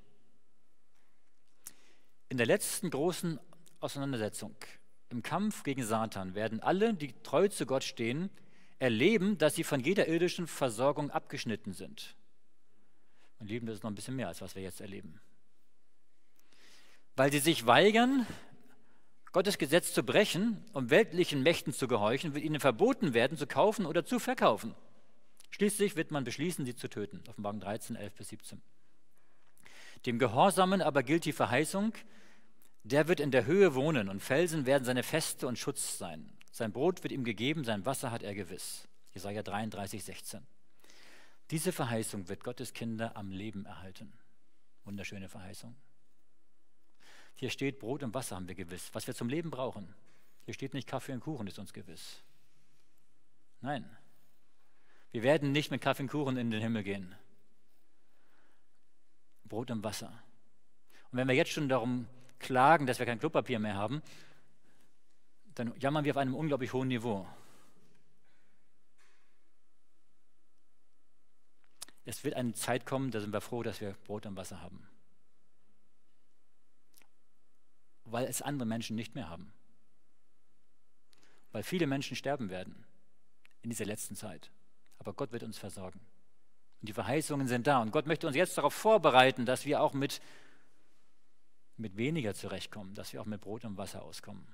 [SPEAKER 1] In der letzten großen Auseinandersetzung, im Kampf gegen Satan, werden alle, die treu zu Gott stehen, erleben, dass sie von jeder irdischen Versorgung abgeschnitten sind. Und Lieben, das ist noch ein bisschen mehr, als was wir jetzt erleben. Weil sie sich weigern, Gottes Gesetz zu brechen, um weltlichen Mächten zu gehorchen, wird ihnen verboten werden, zu kaufen oder zu verkaufen. Schließlich wird man beschließen, sie zu töten. Offenbarung dreizehn, elf bis siebzehn. Dem Gehorsamen aber gilt die Verheißung, der wird in der Höhe wohnen und Felsen werden seine Feste und Schutz sein. Sein Brot wird ihm gegeben, sein Wasser hat er gewiss. Jesaja dreiunddreißig, sechzehn. Diese Verheißung wird Gottes Kinder am Leben erhalten. Wunderschöne Verheißung. Hier steht, Brot und Wasser haben wir gewiss, was wir zum Leben brauchen. Hier steht nicht, Kaffee und Kuchen ist uns gewiss. Nein, wir werden nicht mit Kaffee und Kuchen in den Himmel gehen. Brot und Wasser. Und wenn wir jetzt schon darum klagen, dass wir kein Klopapier mehr haben, dann jammern wir auf einem unglaublich hohen Niveau. Es wird eine Zeit kommen, da sind wir froh, dass wir Brot und Wasser haben. Weil es andere Menschen nicht mehr haben. Weil viele Menschen sterben werden in dieser letzten Zeit. Aber Gott wird uns versorgen. Und die Verheißungen sind da. Und Gott möchte uns jetzt darauf vorbereiten, dass wir auch mit, mit weniger zurechtkommen, dass wir auch mit Brot und Wasser auskommen.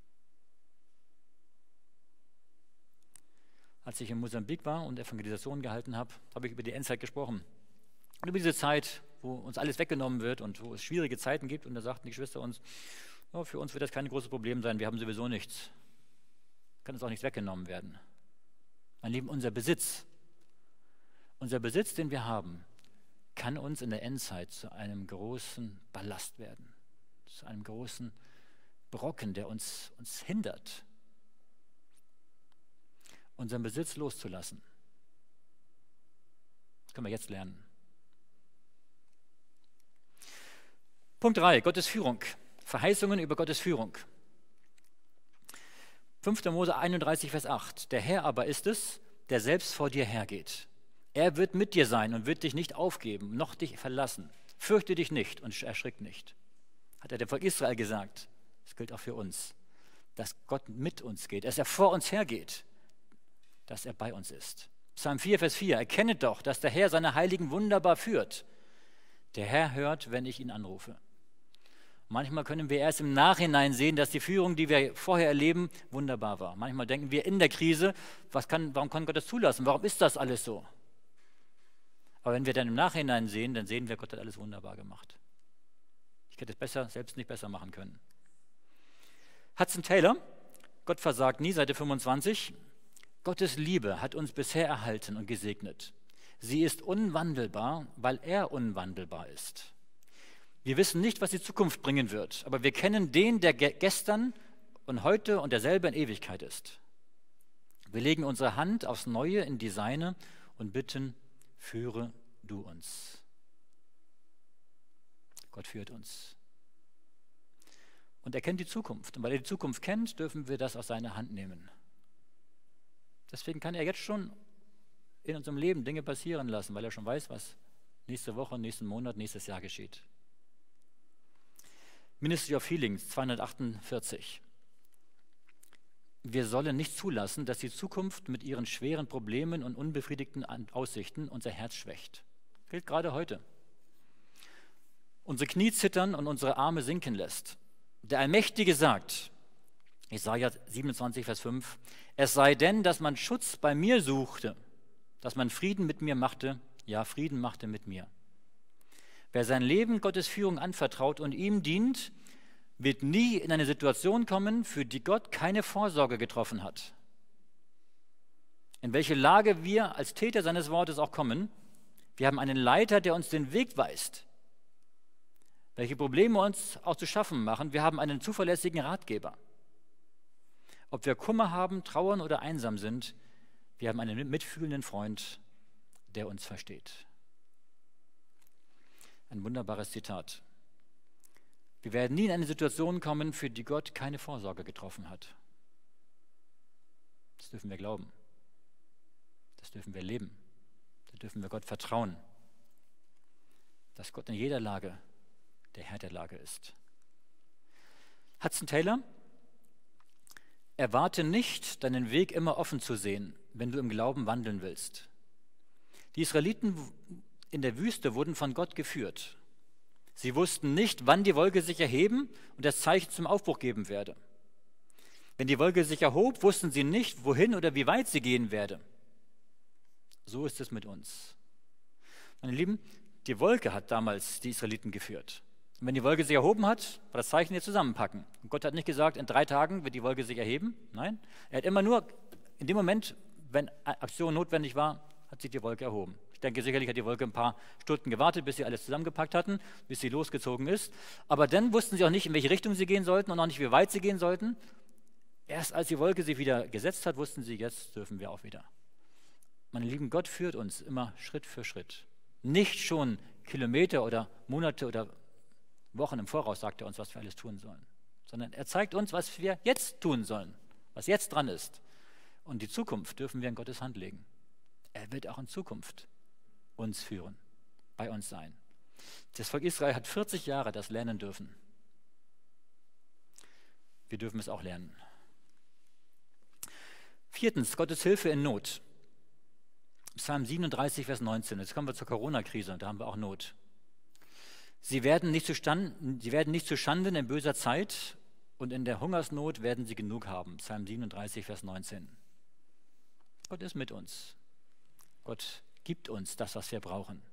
[SPEAKER 1] Als ich in Mosambik war und Evangelisation gehalten habe, habe ich über die Endzeit gesprochen. Und über diese Zeit, wo uns alles weggenommen wird und wo es schwierige Zeiten gibt. Und da sagten die Geschwister uns, oh, für uns wird das kein großes Problem sein, wir haben sowieso nichts. Kann uns auch nichts weggenommen werden. Mein Lieben, unser Besitz, unser Besitz, den wir haben, kann uns in der Endzeit zu einem großen Ballast werden. Zu einem großen Brocken, der uns, uns hindert, unseren Besitz loszulassen. Das können wir jetzt lernen. Punkt drei, Gottes Führung. Verheißungen über Gottes Führung. fünfter Mose einunddreißig, Vers acht. Der Herr aber ist es, der selbst vor dir hergeht. Er wird mit dir sein und wird dich nicht aufgeben, noch dich verlassen. Fürchte dich nicht und erschrick nicht. Hat er dem Volk Israel gesagt. Das gilt auch für uns. Dass Gott mit uns geht, dass er vor uns hergeht, dass er bei uns ist. Psalm vier, Vers vier. Erkennet doch, dass der Herr seine Heiligen wunderbar führt. Der Herr hört, wenn ich ihn anrufe. Manchmal können wir erst im Nachhinein sehen, dass die Führung, die wir vorher erleben, wunderbar war. Manchmal denken wir in der Krise, was kann, warum kann Gott das zulassen? Warum ist das alles so? Aber wenn wir dann im Nachhinein sehen, dann sehen wir, Gott hat alles wunderbar gemacht. Ich hätte es besser, selbst nicht besser machen können. Hudson Taylor, Gott versagt nie, Seite fünfundzwanzig. Gottes Liebe hat uns bisher erhalten und gesegnet. Sie ist unwandelbar, weil er unwandelbar ist. Wir wissen nicht, was die Zukunft bringen wird, aber wir kennen den, der gestern und heute und derselbe in Ewigkeit ist. Wir legen unsere Hand aufs Neue in die Seine und bitten, führe du uns. Gott führt uns. Und er kennt die Zukunft. Und weil er die Zukunft kennt, dürfen wir das aus seiner Hand nehmen. Deswegen kann er jetzt schon in unserem Leben Dinge passieren lassen, weil er schon weiß, was nächste Woche, nächsten Monat, nächstes Jahr geschieht. Ministry of Healing, zweihundertachtundvierzig. Wir sollen nicht zulassen, dass die Zukunft mit ihren schweren Problemen und unbefriedigten Aussichten unser Herz schwächt. Gilt gerade heute. Unsere Knie zittern und unsere Arme sinken lässt. Der Allmächtige sagt, Jesaja siebenundzwanzig, Vers fünf, es sei denn, dass man Schutz bei mir suchte, dass man Frieden mit mir machte, ja, Frieden machte mit mir. Wer sein Leben Gottes Führung anvertraut und ihm dient, wird nie in eine Situation kommen, für die Gott keine Vorsorge getroffen hat. In welche Lage wir als Täter seines Wortes auch kommen, wir haben einen Leiter, der uns den Weg weist. Welche Probleme uns auch zu schaffen machen, wir haben einen zuverlässigen Ratgeber. Ob wir Kummer haben, trauern oder einsam sind, wir haben einen mitfühlenden Freund, der uns versteht. Ein wunderbares Zitat. Wir werden nie in eine Situation kommen, für die Gott keine Vorsorge getroffen hat. Das dürfen wir glauben. Das dürfen wir leben. Da dürfen wir Gott vertrauen, dass Gott in jeder Lage der Herr der Lage ist. Hudson Taylor, erwarte nicht, deinen Weg immer offen zu sehen, wenn du im Glauben wandeln willst. Die Israeliten in der Wüste wurden von Gott geführt. Sie wussten nicht, wann die Wolke sich erheben und das Zeichen zum Aufbruch geben werde. Wenn die Wolke sich erhob, wussten sie nicht, wohin oder wie weit sie gehen werde. So ist es mit uns. Meine Lieben, die Wolke hat damals die Israeliten geführt. Und wenn die Wolke sich erhoben hat, war das Zeichen jetzt zusammenpacken. Und Gott hat nicht gesagt, in drei Tagen wird die Wolke sich erheben. Nein, er hat immer nur in dem Moment, wenn Aktion notwendig war, hat sich die Wolke erhoben. Ich denke, sicherlich hat die Wolke ein paar Stunden gewartet, bis sie alles zusammengepackt hatten, bis sie losgezogen ist. Aber dann wussten sie auch nicht, in welche Richtung sie gehen sollten und auch nicht, wie weit sie gehen sollten. Erst als die Wolke sich wieder gesetzt hat, wussten sie, jetzt dürfen wir auch wieder. Meine Lieben, Gott führt uns immer Schritt für Schritt. Nicht schon Kilometer oder Monate oder Wochen im Voraus sagt er uns, was wir alles tun sollen, sondern er zeigt uns, was wir jetzt tun sollen, was jetzt dran ist. Und die Zukunft dürfen wir in Gottes Hand legen. Er wird auch in Zukunft uns führen, bei uns sein. Das Volk Israel hat vierzig Jahre das lernen dürfen. Wir dürfen es auch lernen. Viertens, Gottes Hilfe in Not. Psalm siebenunddreißig, Vers neunzehn. Jetzt kommen wir zur Corona-Krise, da haben wir auch Not. Sie werden nicht zustande, sie werden nicht zustande in böser Zeit und in der Hungersnot werden sie genug haben. Psalm siebenunddreißig, Vers neunzehn. Gott ist mit uns. Gott gibt uns das, was wir brauchen.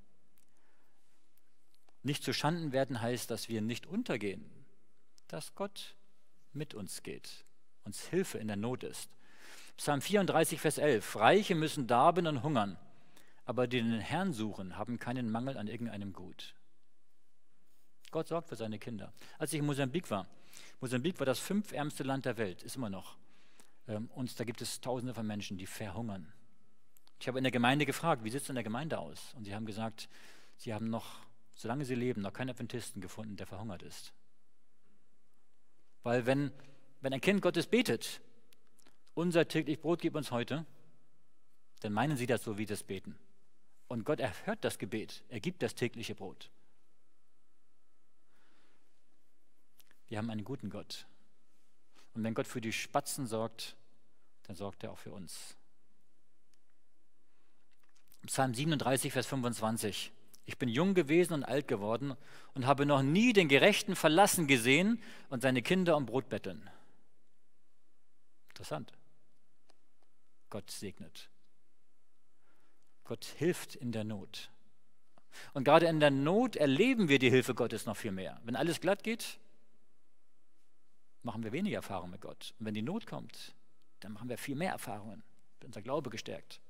[SPEAKER 1] Nicht zustande werden heißt, dass wir nicht untergehen, dass Gott mit uns geht, uns Hilfe in der Not ist. Psalm vierunddreißig, Vers elf. Reiche müssen darben und hungern, aber die den Herrn suchen, haben keinen Mangel an irgendeinem Gut. Gott sorgt für seine Kinder. Als ich in Mosambik war, Mosambik war das fünftärmste Land der Welt, ist immer noch. Und da gibt es Tausende von Menschen, die verhungern. Ich habe in der Gemeinde gefragt, wie sieht es in der Gemeinde aus? Und sie haben gesagt, sie haben noch, solange sie leben, noch keinen Adventisten gefunden, der verhungert ist. Weil wenn, wenn ein Kind Gottes betet, unser täglich Brot gib uns heute, dann meinen sie das so wie das Beten. Und Gott erhört das Gebet, er gibt das tägliche Brot. Wir haben einen guten Gott. Und wenn Gott für die Spatzen sorgt, dann sorgt er auch für uns. Psalm siebenunddreißig, Vers fünfundzwanzig. Ich bin jung gewesen und alt geworden und habe noch nie den Gerechten verlassen gesehen und seine Kinder um Brot betteln. Interessant. Gott segnet. Gott hilft in der Not. Und gerade in der Not erleben wir die Hilfe Gottes noch viel mehr. Wenn alles glatt geht, machen wir weniger Erfahrung mit Gott. Und wenn die Not kommt, dann machen wir viel mehr Erfahrungen. Wird unser Glaube gestärkt.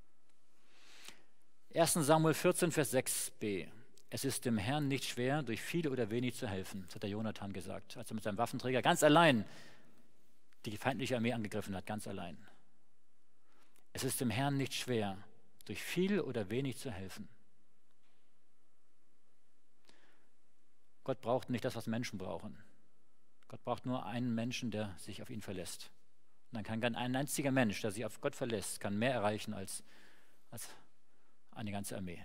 [SPEAKER 1] erster Samuel vierzehn, Vers sechs b. Es ist dem Herrn nicht schwer, durch viel oder wenig zu helfen. Das hat der Jonathan gesagt, als er mit seinem Waffenträger ganz allein die feindliche Armee angegriffen hat, ganz allein. Es ist dem Herrn nicht schwer, durch viel oder wenig zu helfen. Gott braucht nicht das, was Menschen brauchen. Gott braucht nur einen Menschen, der sich auf ihn verlässt. Und dann kann ein einziger Mensch, der sich auf Gott verlässt, kann mehr erreichen als, als eine ganze Armee.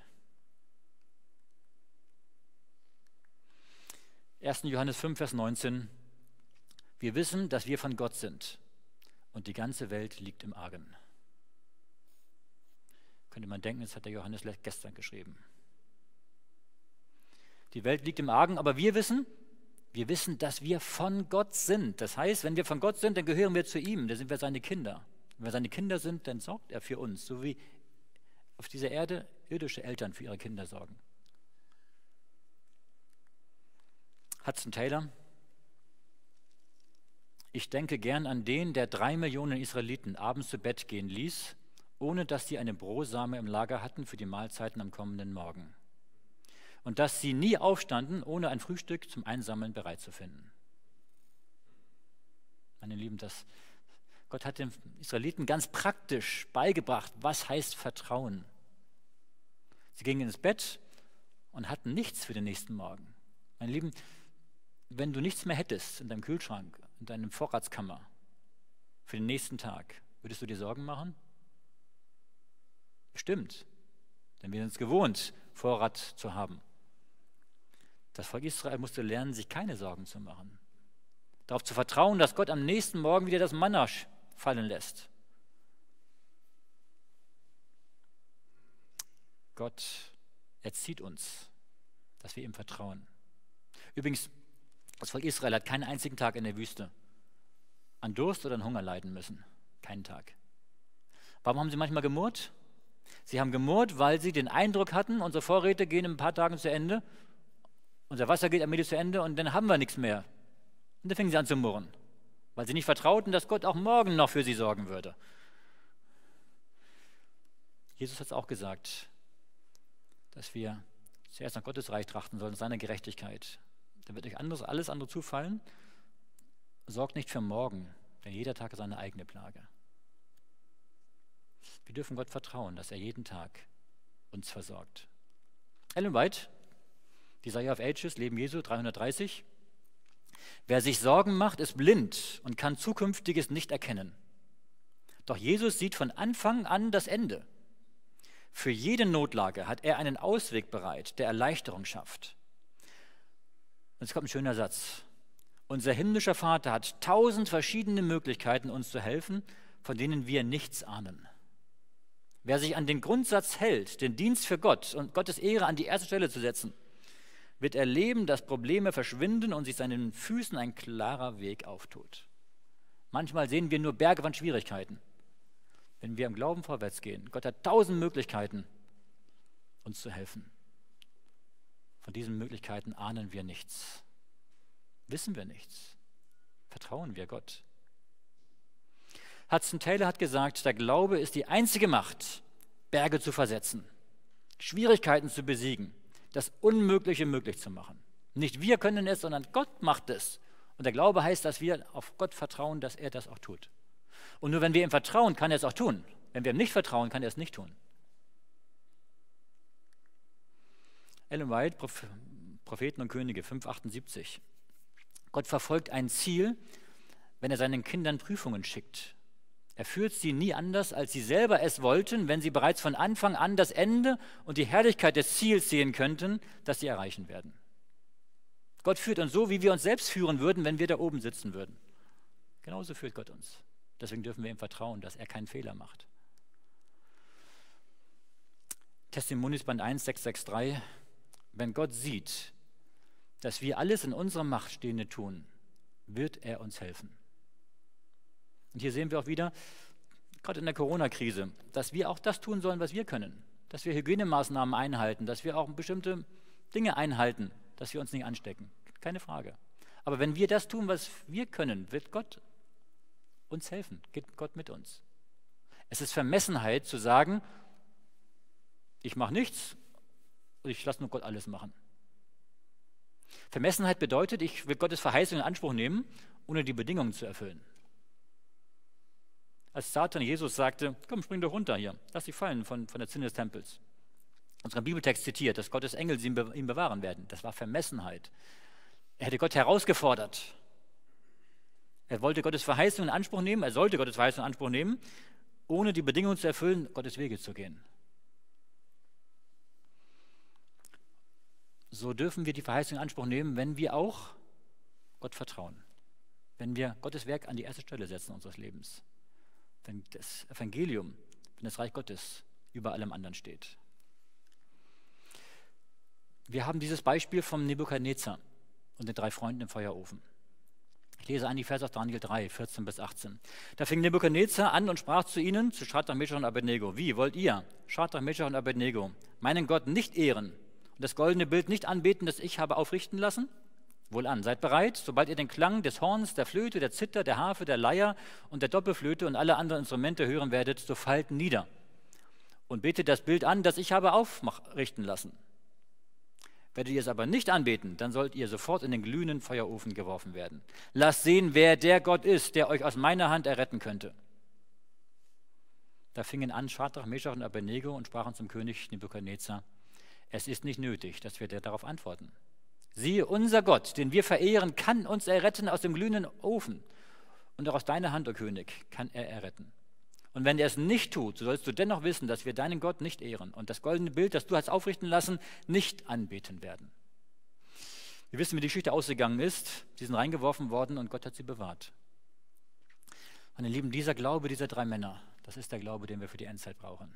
[SPEAKER 1] erster Johannes fünf, Vers neunzehn. Wir wissen, dass wir von Gott sind und die ganze Welt liegt im Argen. Könnte man denken, das hat der Johannes gestern geschrieben. Die Welt liegt im Argen, aber wir wissen, wir wissen, dass wir von Gott sind. Das heißt, wenn wir von Gott sind, dann gehören wir zu ihm, dann sind wir seine Kinder. Wenn wir seine Kinder sind, dann sorgt er für uns, so wie auf dieser Erde irdische Eltern für ihre Kinder sorgen. Hudson Taylor. Ich denke gern an den, der drei Millionen Israeliten abends zu Bett gehen ließ, ohne dass sie eine Brosamen im Lager hatten für die Mahlzeiten am kommenden Morgen. Und dass sie nie aufstanden, ohne ein Frühstück zum Einsammeln bereit zu finden. Meine Lieben, das, Gott hat den Israeliten ganz praktisch beigebracht, was heißt Vertrauen. Sie gingen ins Bett und hatten nichts für den nächsten Morgen. Meine Lieben, wenn du nichts mehr hättest in deinem Kühlschrank, in deinem Vorratskammer für den nächsten Tag, würdest du dir Sorgen machen? Bestimmt, denn wir sind es gewohnt, Vorrat zu haben. Das Volk Israel musste lernen, sich keine Sorgen zu machen. Darauf zu vertrauen, dass Gott am nächsten Morgen wieder das Manna fallen lässt. Gott erzieht uns, dass wir ihm vertrauen. Übrigens, das Volk Israel hat keinen einzigen Tag in der Wüste an Durst oder an Hunger leiden müssen. Keinen Tag. Warum haben sie manchmal gemurrt? Sie haben gemurrt, weil sie den Eindruck hatten, unsere Vorräte gehen in ein paar Tagen zu Ende, unser Wasser geht allmählich zu Ende und dann haben wir nichts mehr. Und dann fingen sie an zu murren, weil sie nicht vertrauten, dass Gott auch morgen noch für sie sorgen würde. Jesus hat es auch gesagt, dass wir zuerst nach Gottes Reich trachten sollen, seiner Gerechtigkeit. Da wird euch anderes, alles andere zufallen. Sorgt nicht für morgen, denn jeder Tag ist seine eigene Plage. Wir dürfen Gott vertrauen, dass er jeden Tag uns versorgt. Ellen White, Desire of Ages, Leben Jesu, dreihundertdreißig. Wer sich Sorgen macht, ist blind und kann Zukünftiges nicht erkennen. Doch Jesus sieht von Anfang an das Ende. Für jede Notlage hat er einen Ausweg bereit, der Erleichterung schafft. Und jetzt kommt ein schöner Satz. Unser himmlischer Vater hat tausend verschiedene Möglichkeiten, uns zu helfen, von denen wir nichts ahnen. Wer sich an den Grundsatz hält, den Dienst für Gott und Gottes Ehre an die erste Stelle zu setzen, wird erleben, dass Probleme verschwinden und sich seinen Füßen ein klarer Weg auftut. Manchmal sehen wir nur Berge von Schwierigkeiten. Wenn wir im Glauben vorwärts gehen, Gott hat tausend Möglichkeiten, uns zu helfen. Von diesen Möglichkeiten ahnen wir nichts. Wissen wir nichts. Vertrauen wir Gott. Hudson Taylor hat gesagt, der Glaube ist die einzige Macht, Berge zu versetzen, Schwierigkeiten zu besiegen, das Unmögliche möglich zu machen. Nicht wir können es, sondern Gott macht es. Und der Glaube heißt, dass wir auf Gott vertrauen, dass er das auch tut. Und nur wenn wir ihm vertrauen, kann er es auch tun. Wenn wir ihm nicht vertrauen, kann er es nicht tun. Ellen White, Propheten und Könige, fünf achtundsiebzig. Gott verfolgt ein Ziel, wenn er seinen Kindern Prüfungen schickt. Er führt sie nie anders, als sie selber es wollten, wenn sie bereits von Anfang an das Ende und die Herrlichkeit des Ziels sehen könnten, das sie erreichen werden. Gott führt uns so, wie wir uns selbst führen würden, wenn wir da oben sitzen würden. Genauso führt Gott uns. Deswegen dürfen wir ihm vertrauen, dass er keinen Fehler macht. Testimonies Band eins, sechs sechs drei. Wenn Gott sieht, dass wir alles in unserer Macht Stehende tun, wird er uns helfen. Und hier sehen wir auch wieder, gerade in der Corona-Krise, dass wir auch das tun sollen, was wir können. Dass wir Hygienemaßnahmen einhalten, dass wir auch bestimmte Dinge einhalten, dass wir uns nicht anstecken. Keine Frage. Aber wenn wir das tun, was wir können, wird Gott uns helfen, geht Gott mit uns. Es ist Vermessenheit zu sagen, ich mache nichts und ich lasse nur Gott alles machen. Vermessenheit bedeutet, ich will Gottes Verheißung in Anspruch nehmen, ohne die Bedingungen zu erfüllen. Als Satan Jesus sagte, komm, spring doch runter hier, lass dich fallen von, von der Zinne des Tempels. Unser Bibeltext zitiert, dass Gottes Engel ihn bewahren werden. Das war Vermessenheit. Er hätte Gott herausgefordert. Er wollte Gottes Verheißung in Anspruch nehmen, er sollte Gottes Verheißung in Anspruch nehmen, ohne die Bedingungen zu erfüllen, Gottes Wege zu gehen. So dürfen wir die Verheißung in Anspruch nehmen, wenn wir auch Gott vertrauen. Wenn wir Gottes Werk an die erste Stelle setzen unseres Lebens. Wenn das Evangelium, wenn das Reich Gottes über allem anderen steht. Wir haben dieses Beispiel vom Nebukadnezar und den drei Freunden im Feuerofen. Ich lese an die Verse aus Daniel drei, vierzehn bis achtzehn. Da fing Nebukadnezar an und sprach zu ihnen, zu Schadrach, Meschach und Abednego: Wie wollt ihr, Schadrach, Meschach und Abednego, meinen Gott nicht ehren und das goldene Bild nicht anbeten, das ich habe aufrichten lassen? Wohlan, seid bereit, sobald ihr den Klang des Horns, der Flöte, der Zither, der Harfe, der Leier und der Doppelflöte und alle anderen Instrumente hören werdet, so fallt nieder und betet das Bild an, das ich habe aufrichten lassen. Werdet ihr es aber nicht anbeten, dann sollt ihr sofort in den glühenden Feuerofen geworfen werden. Lasst sehen, wer der Gott ist, der euch aus meiner Hand erretten könnte. Da fingen an Schadrach, Meschach und Abednego und sprachen zum König Nebukadnezar: Es ist nicht nötig, dass wir dir darauf antworten. Siehe, unser Gott, den wir verehren, kann uns erretten aus dem glühenden Ofen. Und auch aus deiner Hand, o König, kann er erretten. Und wenn er es nicht tut, so sollst du dennoch wissen, dass wir deinen Gott nicht ehren und das goldene Bild, das du hast aufrichten lassen, nicht anbeten werden. Wir wissen, wie die Geschichte ausgegangen ist. Sie sind reingeworfen worden und Gott hat sie bewahrt. Meine Lieben, dieser Glaube dieser drei Männer, das ist der Glaube, den wir für die Endzeit brauchen.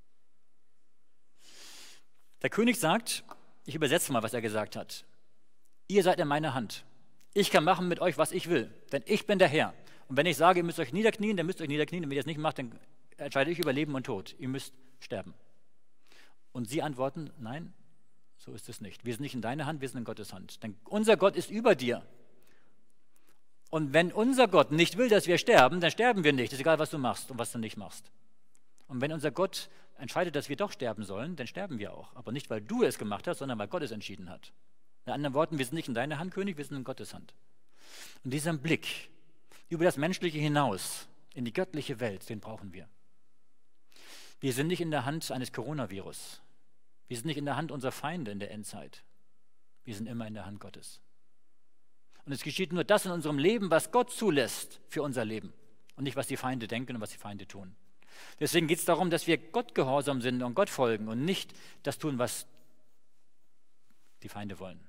[SPEAKER 1] Der König sagt, ich übersetze mal, was er gesagt hat: Ihr seid in meiner Hand. Ich kann machen mit euch, was ich will, denn ich bin der Herr. Und wenn ich sage, ihr müsst euch niederknien, dann müsst ihr euch niederknien. Und wenn ihr das nicht macht, dann entscheide ich über Leben und Tod. Ihr müsst sterben. Und sie antworten, nein, so ist es nicht. Wir sind nicht in deiner Hand, wir sind in Gottes Hand. Denn unser Gott ist über dir. Und wenn unser Gott nicht will, dass wir sterben, dann sterben wir nicht. Es ist egal, was du machst und was du nicht machst. Und wenn unser Gott entscheidet, dass wir doch sterben sollen, dann sterben wir auch. Aber nicht, weil du es gemacht hast, sondern weil Gott es entschieden hat. In anderen Worten, wir sind nicht in deiner Hand, König, wir sind in Gottes Hand. Und dieser Blick über das Menschliche hinaus in die göttliche Welt, den brauchen wir. Wir sind nicht in der Hand eines Coronavirus. Wir sind nicht in der Hand unserer Feinde in der Endzeit. Wir sind immer in der Hand Gottes. Und es geschieht nur das in unserem Leben, was Gott zulässt für unser Leben und nicht, was die Feinde denken und was die Feinde tun. Deswegen geht es darum, dass wir Gott gehorsam sind und Gott folgen und nicht das tun, was die Feinde wollen.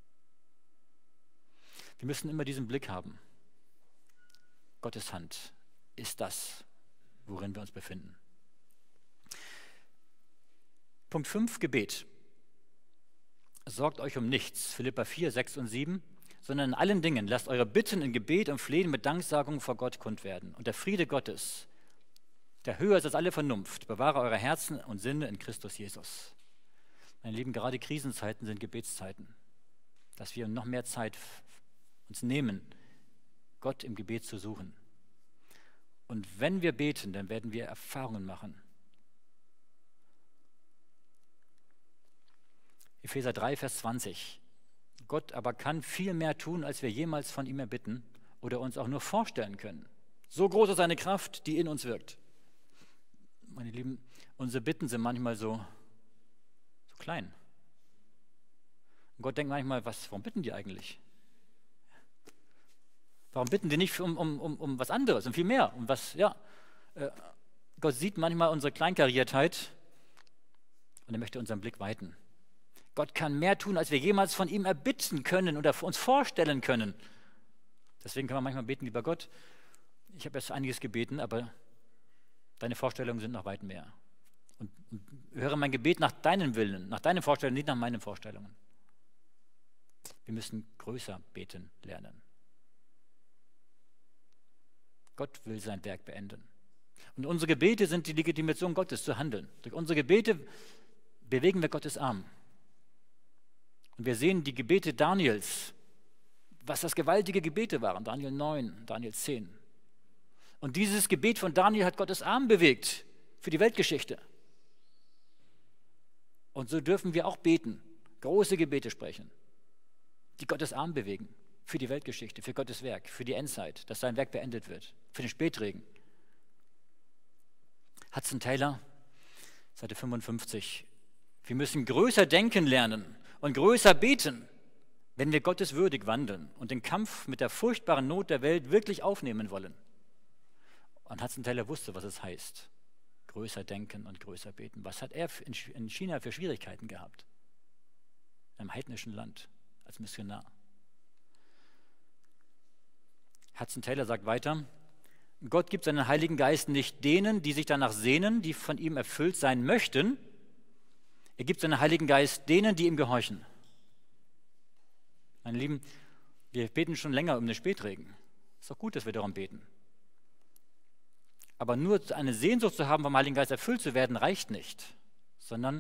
[SPEAKER 1] Wir müssen immer diesen Blick haben. Gottes Hand ist das, worin wir uns befinden. Punkt fünf, Gebet. Sorgt euch um nichts, Philipper vier, sechs und sieben, sondern in allen Dingen lasst eure Bitten in Gebet und Flehen mit Danksagung vor Gott kund werden. Und der Friede Gottes, der höher ist als alle Vernunft, bewahre eure Herzen und Sinne in Christus Jesus. Meine Lieben, gerade Krisenzeiten sind Gebetszeiten, dass wir noch mehr Zeit uns nehmen, Gott im Gebet zu suchen. Und wenn wir beten, dann werden wir Erfahrungen machen. Epheser drei, Vers zwanzig. Gott aber kann viel mehr tun, als wir jemals von ihm erbitten oder uns auch nur vorstellen können. So groß ist seine Kraft, die in uns wirkt. Meine Lieben, unsere Bitten sind manchmal so, so klein. Und Gott denkt manchmal, was, warum bitten die eigentlich? Warum bitten die nicht um, um, um, um was anderes, um viel mehr? Um was, ja. Äh, Gott sieht manchmal unsere Kleinkariertheit und er möchte unseren Blick weiten. Gott kann mehr tun, als wir jemals von ihm erbitten können oder uns vorstellen können. Deswegen kann man manchmal beten, lieber Gott, ich habe jetzt einiges gebeten, aber deine Vorstellungen sind noch weit mehr. Und, und höre mein Gebet nach deinem Willen, nach deinen Vorstellungen, nicht nach meinen Vorstellungen. Wir müssen größer beten lernen. Gott will sein Werk beenden. Und unsere Gebete sind die Legitimation Gottes zu handeln. Durch unsere Gebete bewegen wir Gottes Arm. Und wir sehen die Gebete Daniels, was das gewaltige Gebete waren, Daniel neun, Daniel zehn. Und dieses Gebet von Daniel hat Gottes Arm bewegt für die Weltgeschichte. Und so dürfen wir auch beten, große Gebete sprechen, die Gottes Arm bewegen für die Weltgeschichte, für Gottes Werk, für die Endzeit, dass sein Werk beendet wird, für den Spätregen. Hudson Taylor, Seite fünfundfünfzig. Wir müssen größer denken lernen und größer beten, wenn wir Gottes würdig wandeln und den Kampf mit der furchtbaren Not der Welt wirklich aufnehmen wollen. Und Hudson Taylor wusste, was es heißt, größer denken und größer beten. Was hat er in China für Schwierigkeiten gehabt? In einem heidnischen Land, als Missionar. Hudson Taylor sagt weiter, Gott gibt seinen Heiligen Geist nicht denen, die sich danach sehnen, die von ihm erfüllt sein möchten. Er gibt seinen Heiligen Geist denen, die ihm gehorchen. Meine Lieben, wir beten schon länger um den Spätregen. Ist doch gut, dass wir darum beten. Aber nur eine Sehnsucht zu haben, vom Heiligen Geist erfüllt zu werden, reicht nicht. Sondern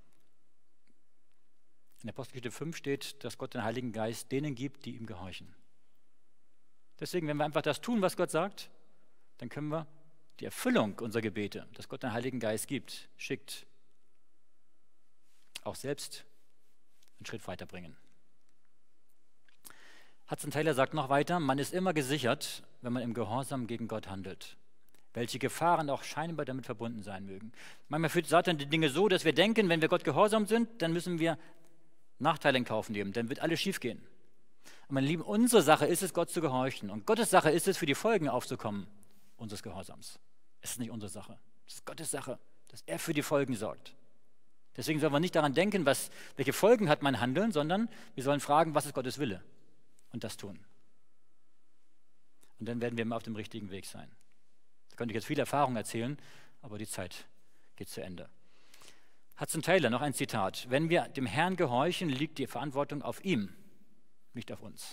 [SPEAKER 1] in Apostelgeschichte fünf steht, dass Gott den Heiligen Geist denen gibt, die ihm gehorchen. Deswegen, wenn wir einfach das tun, was Gott sagt, dann können wir die Erfüllung unserer Gebete, dass Gott den Heiligen Geist gibt, schickt, auch selbst einen Schritt weiterbringen. Hudson Taylor sagt noch weiter, man ist immer gesichert, wenn man im Gehorsam gegen Gott handelt. Welche Gefahren auch scheinbar damit verbunden sein mögen. Manchmal führt Satan die Dinge so, dass wir denken, wenn wir Gott gehorsam sind, dann müssen wir Nachteile in Kauf nehmen, dann wird alles schief gehen. Und meine Lieben, unsere Sache ist es, Gott zu gehorchen. Und Gottes Sache ist es, für die Folgen aufzukommen unseres Gehorsams. Es ist nicht unsere Sache, es ist Gottes Sache, dass er für die Folgen sorgt. Deswegen sollen wir nicht daran denken, was, welche Folgen hat mein Handeln, sondern wir sollen fragen, was ist Gottes Wille? Und das tun. Und dann werden wir immer auf dem richtigen Weg sein. Da könnte ich jetzt viele Erfahrungen erzählen, aber die Zeit geht zu Ende. Hudson Taylor, noch ein Zitat. Wenn wir dem Herrn gehorchen, liegt die Verantwortung auf ihm, nicht auf uns.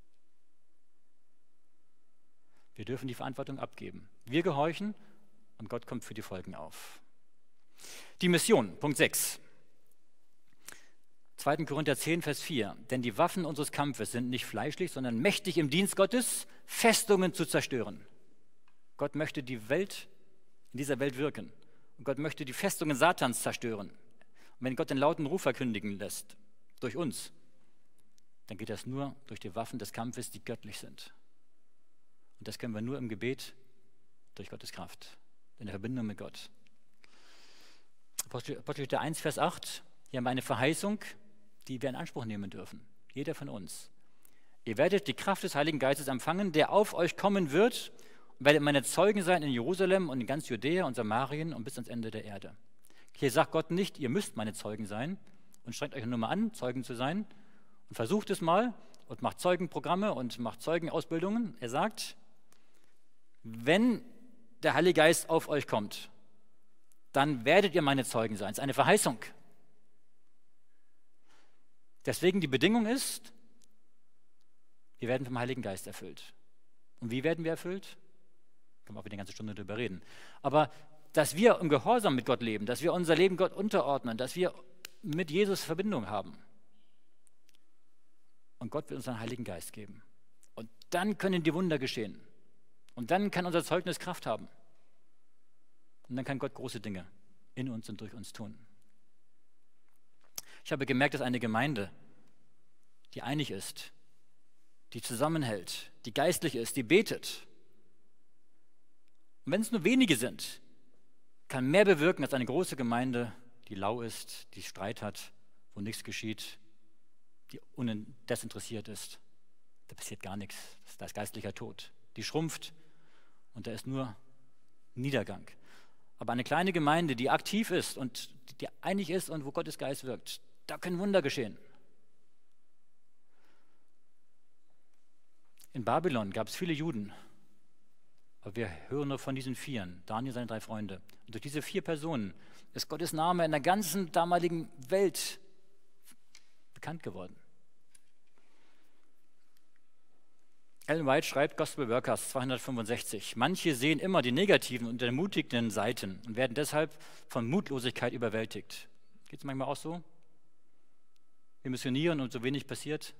[SPEAKER 1] Wir dürfen die Verantwortung abgeben. Wir gehorchen und Gott kommt für die Folgen auf. Die Mission, Punkt sechs. zweiter Korinther zehn, Vers vier. Denn die Waffen unseres Kampfes sind nicht fleischlich, sondern mächtig im Dienst Gottes, Festungen zu zerstören. Gott möchte die Welt, in dieser Welt wirken. Und Gott möchte die Festungen Satans zerstören. Und wenn Gott den lauten Ruf verkündigen lässt, durch uns, dann geht das nur durch die Waffen des Kampfes, die göttlich sind. Und das können wir nur im Gebet, durch Gottes Kraft, in der Verbindung mit Gott. Apostelgeschichte eins, Vers acht, hier haben wir eine Verheißung, die wir in Anspruch nehmen dürfen. Jeder von uns. Ihr werdet die Kraft des Heiligen Geistes empfangen, der auf euch kommen wird. Und werdet meine Zeugen sein in Jerusalem und in ganz Judäa und Samarien und bis ans Ende der Erde. Hier sagt Gott nicht, ihr müsst meine Zeugen sein und strengt euch nur mal an, Zeugen zu sein und versucht es mal und macht Zeugenprogramme und macht Zeugenausbildungen. Er sagt, wenn der Heilige Geist auf euch kommt, dann werdet ihr meine Zeugen sein. Das ist eine Verheißung. Deswegen die Bedingung ist, wir werden vom Heiligen Geist erfüllt. Und wie werden wir erfüllt? Können wir auch wieder eine ganze Stunde darüber reden. Aber dass wir im Gehorsam mit Gott leben, dass wir unser Leben Gott unterordnen, dass wir mit Jesus Verbindung haben. Und Gott wird uns einen Heiligen Geist geben. Und dann können die Wunder geschehen. Und dann kann unser Zeugnis Kraft haben. Und dann kann Gott große Dinge in uns und durch uns tun. Ich habe gemerkt, dass eine Gemeinde, die einig ist, die zusammenhält, die geistlich ist, die betet, und wenn es nur wenige sind, kann mehr bewirken als eine große Gemeinde, die lau ist, die Streit hat, wo nichts geschieht, die desinteressiert ist. Da passiert gar nichts. Da ist geistlicher Tod. Die schrumpft und da ist nur Niedergang. Aber eine kleine Gemeinde, die aktiv ist und die einig ist und wo Gottes Geist wirkt, da können Wunder geschehen. In Babylon gab es viele Juden, aber wir hören nur von diesen Vieren, Daniel und seine drei Freunde. Und durch diese vier Personen ist Gottes Name in der ganzen damaligen Welt bekannt geworden. Ellen White schreibt, Gospel Workers zweihundertfünfundsechzig, manche sehen immer die negativen und ermutigenden Seiten und werden deshalb von Mutlosigkeit überwältigt. Geht es manchmal auch so? Wir missionieren und so wenig passiert.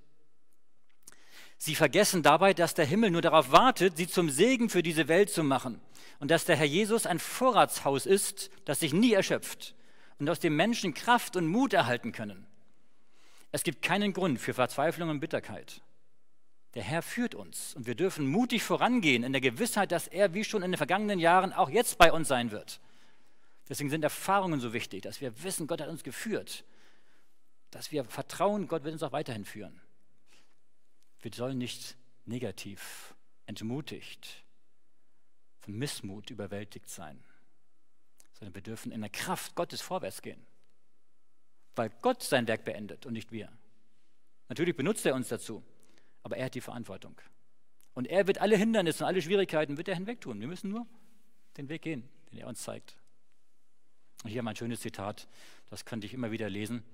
[SPEAKER 1] Sie vergessen dabei, dass der Himmel nur darauf wartet, sie zum Segen für diese Welt zu machen und dass der Herr Jesus ein Vorratshaus ist, das sich nie erschöpft und aus dem Menschen Kraft und Mut erhalten können. Es gibt keinen Grund für Verzweiflung und Bitterkeit. Der Herr führt uns und wir dürfen mutig vorangehen in der Gewissheit, dass er wie schon in den vergangenen Jahren auch jetzt bei uns sein wird. Deswegen sind Erfahrungen so wichtig, dass wir wissen, Gott hat uns geführt, dass wir vertrauen, Gott wird uns auch weiterhin führen. Wir sollen nicht negativ, entmutigt, von Missmut überwältigt sein, sondern wir dürfen in der Kraft Gottes vorwärts gehen, weil Gott sein Werk beendet und nicht wir. Natürlich benutzt er uns dazu, aber er hat die Verantwortung. Und er wird alle Hindernisse und alle Schwierigkeiten wird er hinwegtun. Wir müssen nur den Weg gehen, den er uns zeigt. Und hier mein schönes Zitat, das könnte ich immer wieder lesen.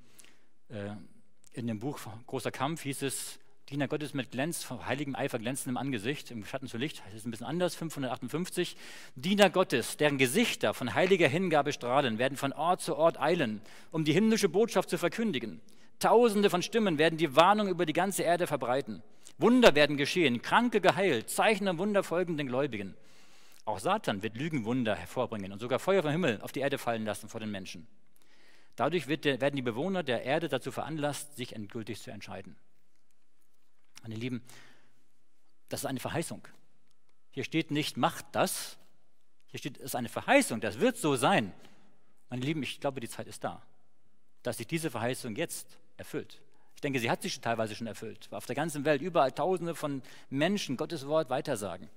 [SPEAKER 1] In dem Buch Großer Kampf hieß es, Diener Gottes mit Glänz, vor heiligem Eifer glänzendem Angesicht, im Schatten zu Licht, das ist ein bisschen anders, fünfhundertachtundfünfzig. Diener Gottes, deren Gesichter von heiliger Hingabe strahlen, werden von Ort zu Ort eilen, um die himmlische Botschaft zu verkündigen. Tausende von Stimmen werden die Warnung über die ganze Erde verbreiten. Wunder werden geschehen, Kranke geheilt, Zeichen und Wunder folgen den Gläubigen. Auch Satan wird Lügenwunder hervorbringen und sogar Feuer vom Himmel auf die Erde fallen lassen vor den Menschen. Dadurch wird der, werden die Bewohner der Erde dazu veranlasst, sich endgültig zu entscheiden. Meine Lieben, das ist eine Verheißung. Hier steht nicht, macht das. Hier steht, es ist eine Verheißung, das wird so sein. Meine Lieben, ich glaube, die Zeit ist da, dass sich diese Verheißung jetzt erfüllt. Ich denke, sie hat sich teilweise schon erfüllt. Auf der ganzen Welt überall Tausende von Menschen Gottes Wort weitersagen.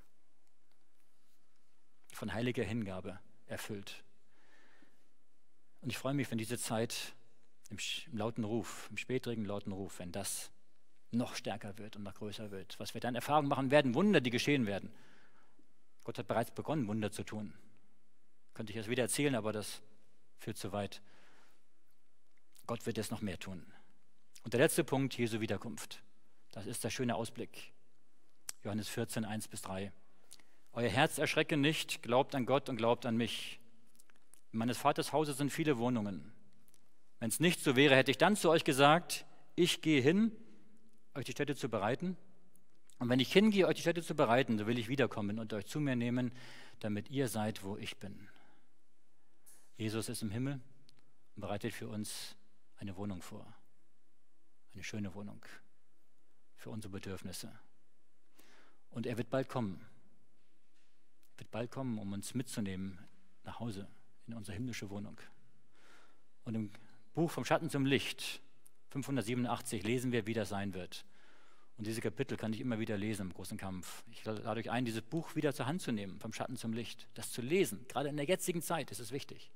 [SPEAKER 1] Von heiliger Hingabe erfüllt. Und ich freue mich, wenn diese Zeit im, im lauten Ruf, im spätrigen lauten Ruf, wenn das noch stärker wird und noch größer wird. Was wir dann Erfahrungen machen werden, Wunder, die geschehen werden. Gott hat bereits begonnen, Wunder zu tun. Könnte ich das wieder erzählen, aber das führt zu weit. Gott wird jetzt noch mehr tun. Und der letzte Punkt, Jesu Wiederkunft. Das ist der schöne Ausblick. Johannes vierzehn, eins bis drei. Euer Herz erschrecke nicht, glaubt an Gott und glaubt an mich. In meines Vaters Hause sind viele Wohnungen. Wenn es nicht so wäre, hätte ich dann zu euch gesagt, ich gehe hin, euch die Stätte zu bereiten. Und wenn ich hingehe, euch die Stätte zu bereiten, so will ich wiederkommen und euch zu mir nehmen, damit ihr seid, wo ich bin. Jesus ist im Himmel und bereitet für uns eine Wohnung vor. Eine schöne Wohnung für unsere Bedürfnisse. Und er wird bald kommen. Er wird bald kommen, um uns mitzunehmen nach Hause, in unsere himmlische Wohnung. Und im Buch Vom Schatten zum Licht, fünfhundertsiebenundachtzig, lesen wir, wie das sein wird. Und diese Kapitel kann ich immer wieder lesen im großen Kampf. Ich lade euch ein, dieses Buch wieder zur Hand zu nehmen, vom Schatten zum Licht. Das zu lesen, gerade in der jetzigen Zeit ist es wichtig.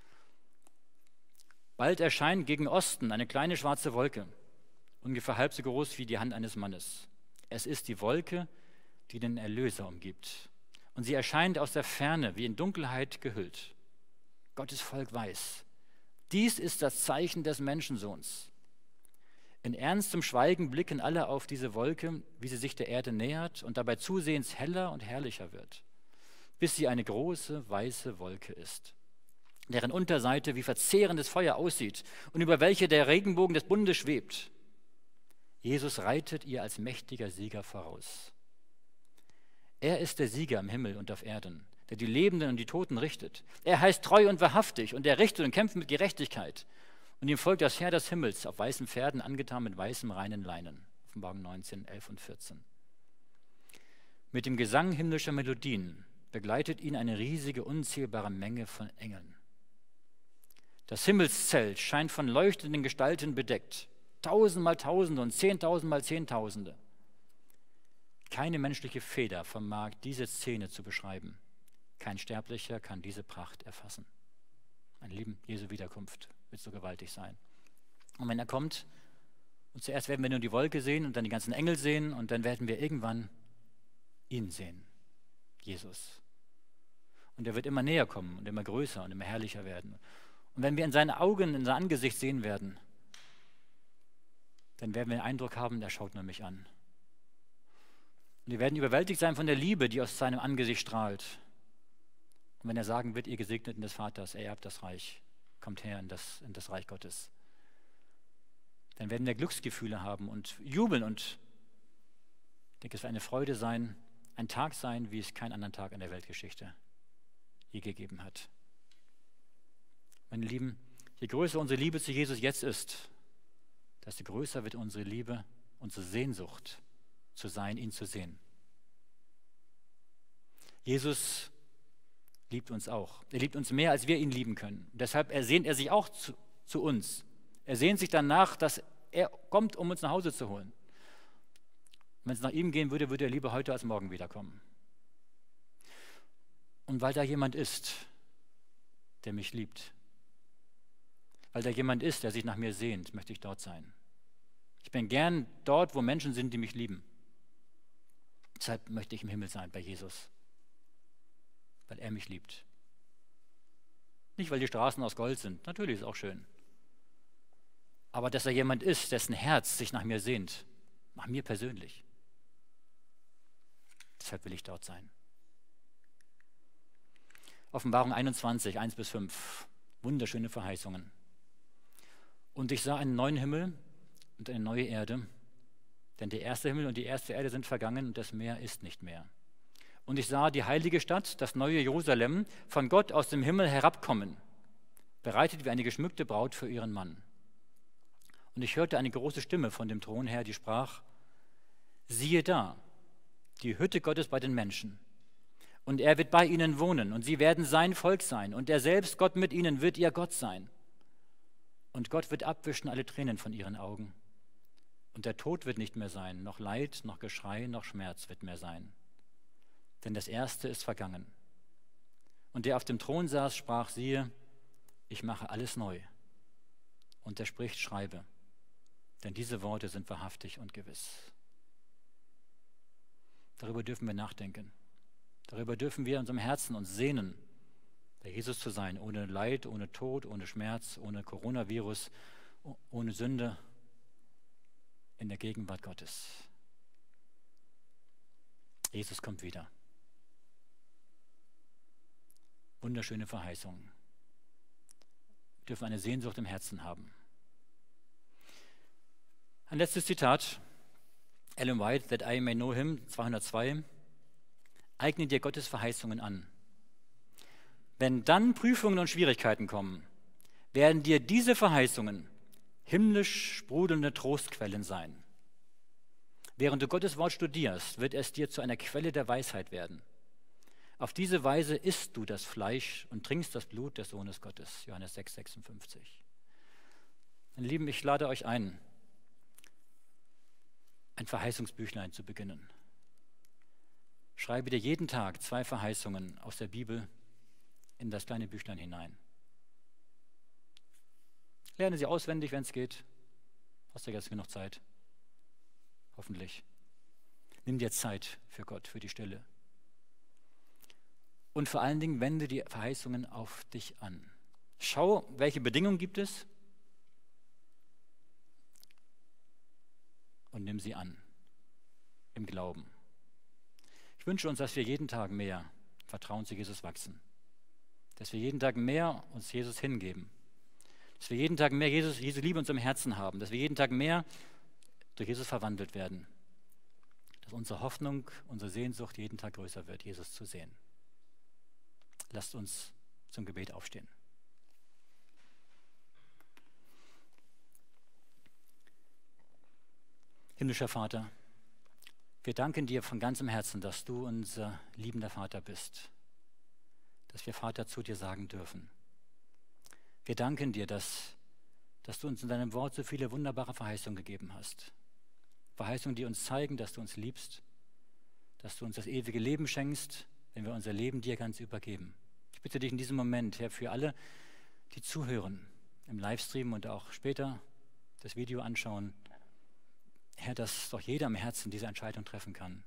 [SPEAKER 1] Bald erscheint gegen Osten eine kleine schwarze Wolke, ungefähr halb so groß wie die Hand eines Mannes. Es ist die Wolke, die den Erlöser umgibt. Und sie erscheint aus der Ferne, wie in Dunkelheit gehüllt. Gottes Volk weiß, dies ist das Zeichen des Menschensohns. In ernstem Schweigen blicken alle auf diese Wolke, wie sie sich der Erde nähert und dabei zusehends heller und herrlicher wird, bis sie eine große weiße Wolke ist, deren Unterseite wie verzehrendes Feuer aussieht und über welche der Regenbogen des Bundes schwebt. Jesus reitet ihr als mächtiger Sieger voraus. Er ist der Sieger im Himmel und auf Erden, der die Lebenden und die Toten richtet. Er heißt treu und wahrhaftig und er richtet und kämpft mit Gerechtigkeit. Und ihm folgt das Heer des Himmels auf weißen Pferden, angetan mit weißem, reinen Leinen. Offenbarung neunzehn, elf und vierzehn. Mit dem Gesang himmlischer Melodien begleitet ihn eine riesige, unzählbare Menge von Engeln. Das Himmelszelt scheint von leuchtenden Gestalten bedeckt. Tausend mal Tausende und Zehntausend mal Zehntausende. Keine menschliche Feder vermag diese Szene zu beschreiben. Kein Sterblicher kann diese Pracht erfassen. Meine Lieben, Jesu Wiederkunft wird so gewaltig sein. Und wenn er kommt, und zuerst werden wir nur die Wolke sehen und dann die ganzen Engel sehen und dann werden wir irgendwann ihn sehen, Jesus. Und er wird immer näher kommen und immer größer und immer herrlicher werden. Und wenn wir in seine Augen, in sein Angesicht sehen werden, dann werden wir den Eindruck haben, er schaut nur mich an. Und wir werden überwältigt sein von der Liebe, die aus seinem Angesicht strahlt. Und wenn er sagen wird, ihr Gesegneten des Vaters, er erbt das Reich, kommt her in das, in das Reich Gottes, dann werden wir Glücksgefühle haben und jubeln. Und ich denke, es wird eine Freude sein, ein Tag sein, wie es keinen anderen Tag in der Weltgeschichte je gegeben hat. Meine Lieben, je größer unsere Liebe zu Jesus jetzt ist, desto größer wird unsere Liebe, unsere Sehnsucht zu sein, ihn zu sehen. Jesus liebt uns auch. Er liebt uns mehr, als wir ihn lieben können. Deshalb ersehnt er sich auch zu, zu uns. Er sehnt sich danach, dass er kommt, um uns nach Hause zu holen. Wenn es nach ihm gehen würde, würde er lieber heute als morgen wiederkommen. Und weil da jemand ist, der mich liebt, weil da jemand ist, der sich nach mir sehnt, möchte ich dort sein. Ich bin gern dort, wo Menschen sind, die mich lieben. Deshalb möchte ich im Himmel sein, bei Jesus. Weil er mich liebt. Nicht, weil die Straßen aus Gold sind, natürlich ist auch schön. Aber dass er jemand ist, dessen Herz sich nach mir sehnt, nach mir persönlich. Deshalb will ich dort sein. Offenbarung einundzwanzig, eins bis fünf. Wunderschöne Verheißungen. Und ich sah einen neuen Himmel und eine neue Erde, denn der erste Himmel und die erste Erde sind vergangen und das Meer ist nicht mehr. Und ich sah die heilige Stadt, das neue Jerusalem, von Gott aus dem Himmel herabkommen, bereitet wie eine geschmückte Braut für ihren Mann. Und ich hörte eine große Stimme von dem Thron her, die sprach: Siehe da, die Hütte Gottes bei den Menschen. Und er wird bei ihnen wohnen und sie werden sein Volk sein. Und er selbst, Gott mit ihnen, wird ihr Gott sein. Und Gott wird abwischen alle Tränen von ihren Augen. Und der Tod wird nicht mehr sein, noch Leid, noch Geschrei, noch Schmerz wird mehr sein. Denn das Erste ist vergangen. Und der auf dem Thron saß, sprach: Siehe, ich mache alles neu. Und er spricht: Schreibe, denn diese Worte sind wahrhaftig und gewiss. Darüber dürfen wir nachdenken. Darüber dürfen wir in unserem Herzen uns sehnen, bei Jesus zu sein, ohne Leid, ohne Tod, ohne Schmerz, ohne Coronavirus, ohne Sünde, in der Gegenwart Gottes. Jesus kommt wieder. Wunderschöne Verheißungen. Wir dürfen eine Sehnsucht im Herzen haben. Ein letztes Zitat. Ellen White, That I May Know Him, zweihundertzwei. Eigne dir Gottes Verheißungen an. Wenn dann Prüfungen und Schwierigkeiten kommen, werden dir diese Verheißungen himmlisch sprudelnde Trostquellen sein. Während du Gottes Wort studierst, wird es dir zu einer Quelle der Weisheit werden. Auf diese Weise isst du das Fleisch und trinkst das Blut des Sohnes Gottes. Johannes sechs, sechsundfünfzig. Meine Lieben, ich lade euch ein, ein Verheißungsbüchlein zu beginnen. Schreibe dir jeden Tag zwei Verheißungen aus der Bibel in das kleine Büchlein hinein. Lerne sie auswendig, wenn es geht. Hast du jetzt genug Zeit? Hoffentlich. Nimm dir Zeit für Gott, für die Stille. Und vor allen Dingen wende die Verheißungen auf dich an. Schau, welche Bedingungen gibt es und nimm sie an im Glauben. Ich wünsche uns, dass wir jeden Tag mehr Vertrauen zu Jesus wachsen. Dass wir jeden Tag mehr uns Jesus hingeben. Dass wir jeden Tag mehr Jesus, Jesu Liebe in unserem Herzen haben. Dass wir jeden Tag mehr durch Jesus verwandelt werden. Dass unsere Hoffnung, unsere Sehnsucht jeden Tag größer wird, Jesus zu sehen. Lasst uns zum Gebet aufstehen. Himmlischer Vater, wir danken dir von ganzem Herzen, dass du unser liebender Vater bist, dass wir Vater zu dir sagen dürfen. Wir danken dir, dass, dass du uns in deinem Wort so viele wunderbare Verheißungen gegeben hast. Verheißungen, die uns zeigen, dass du uns liebst, dass du uns das ewige Leben schenkst, wenn wir unser Leben dir ganz übergeben. Ich bitte dich in diesem Moment, Herr, für alle, die zuhören, im Livestream und auch später das Video anschauen, Herr, dass doch jeder im Herzen diese Entscheidung treffen kann,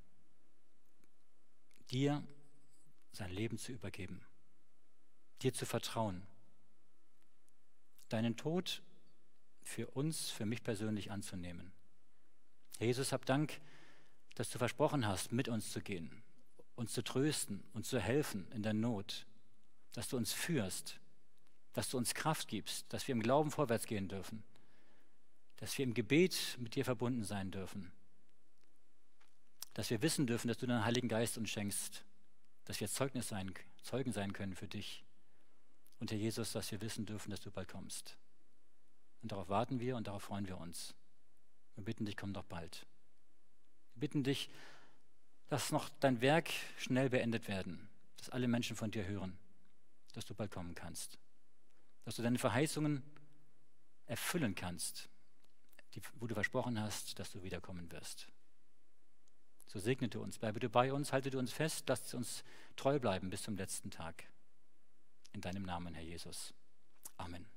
[SPEAKER 1] dir sein Leben zu übergeben, dir zu vertrauen, deinen Tod für uns, für mich persönlich anzunehmen. Herr Jesus, hab Dank, dass du versprochen hast, mit uns zu gehen, uns zu trösten, uns zu helfen in der Not, dass du uns führst, dass du uns Kraft gibst, dass wir im Glauben vorwärts gehen dürfen, dass wir im Gebet mit dir verbunden sein dürfen, dass wir wissen dürfen, dass du deinen Heiligen Geist uns schenkst, dass wir Zeugnis sein, Zeugen sein können für dich. Und Herr Jesus, dass wir wissen dürfen, dass du bald kommst. Und darauf warten wir und darauf freuen wir uns. Wir bitten dich, komm doch bald. Wir bitten dich, dass noch dein Werk schnell beendet werden, dass alle Menschen von dir hören, dass du bald kommen kannst, dass du deine Verheißungen erfüllen kannst, die, wo du versprochen hast, dass du wiederkommen wirst. So segne du uns, bleibe du bei uns, halte du uns fest, lass uns treu bleiben bis zum letzten Tag. In deinem Namen, Herr Jesus. Amen.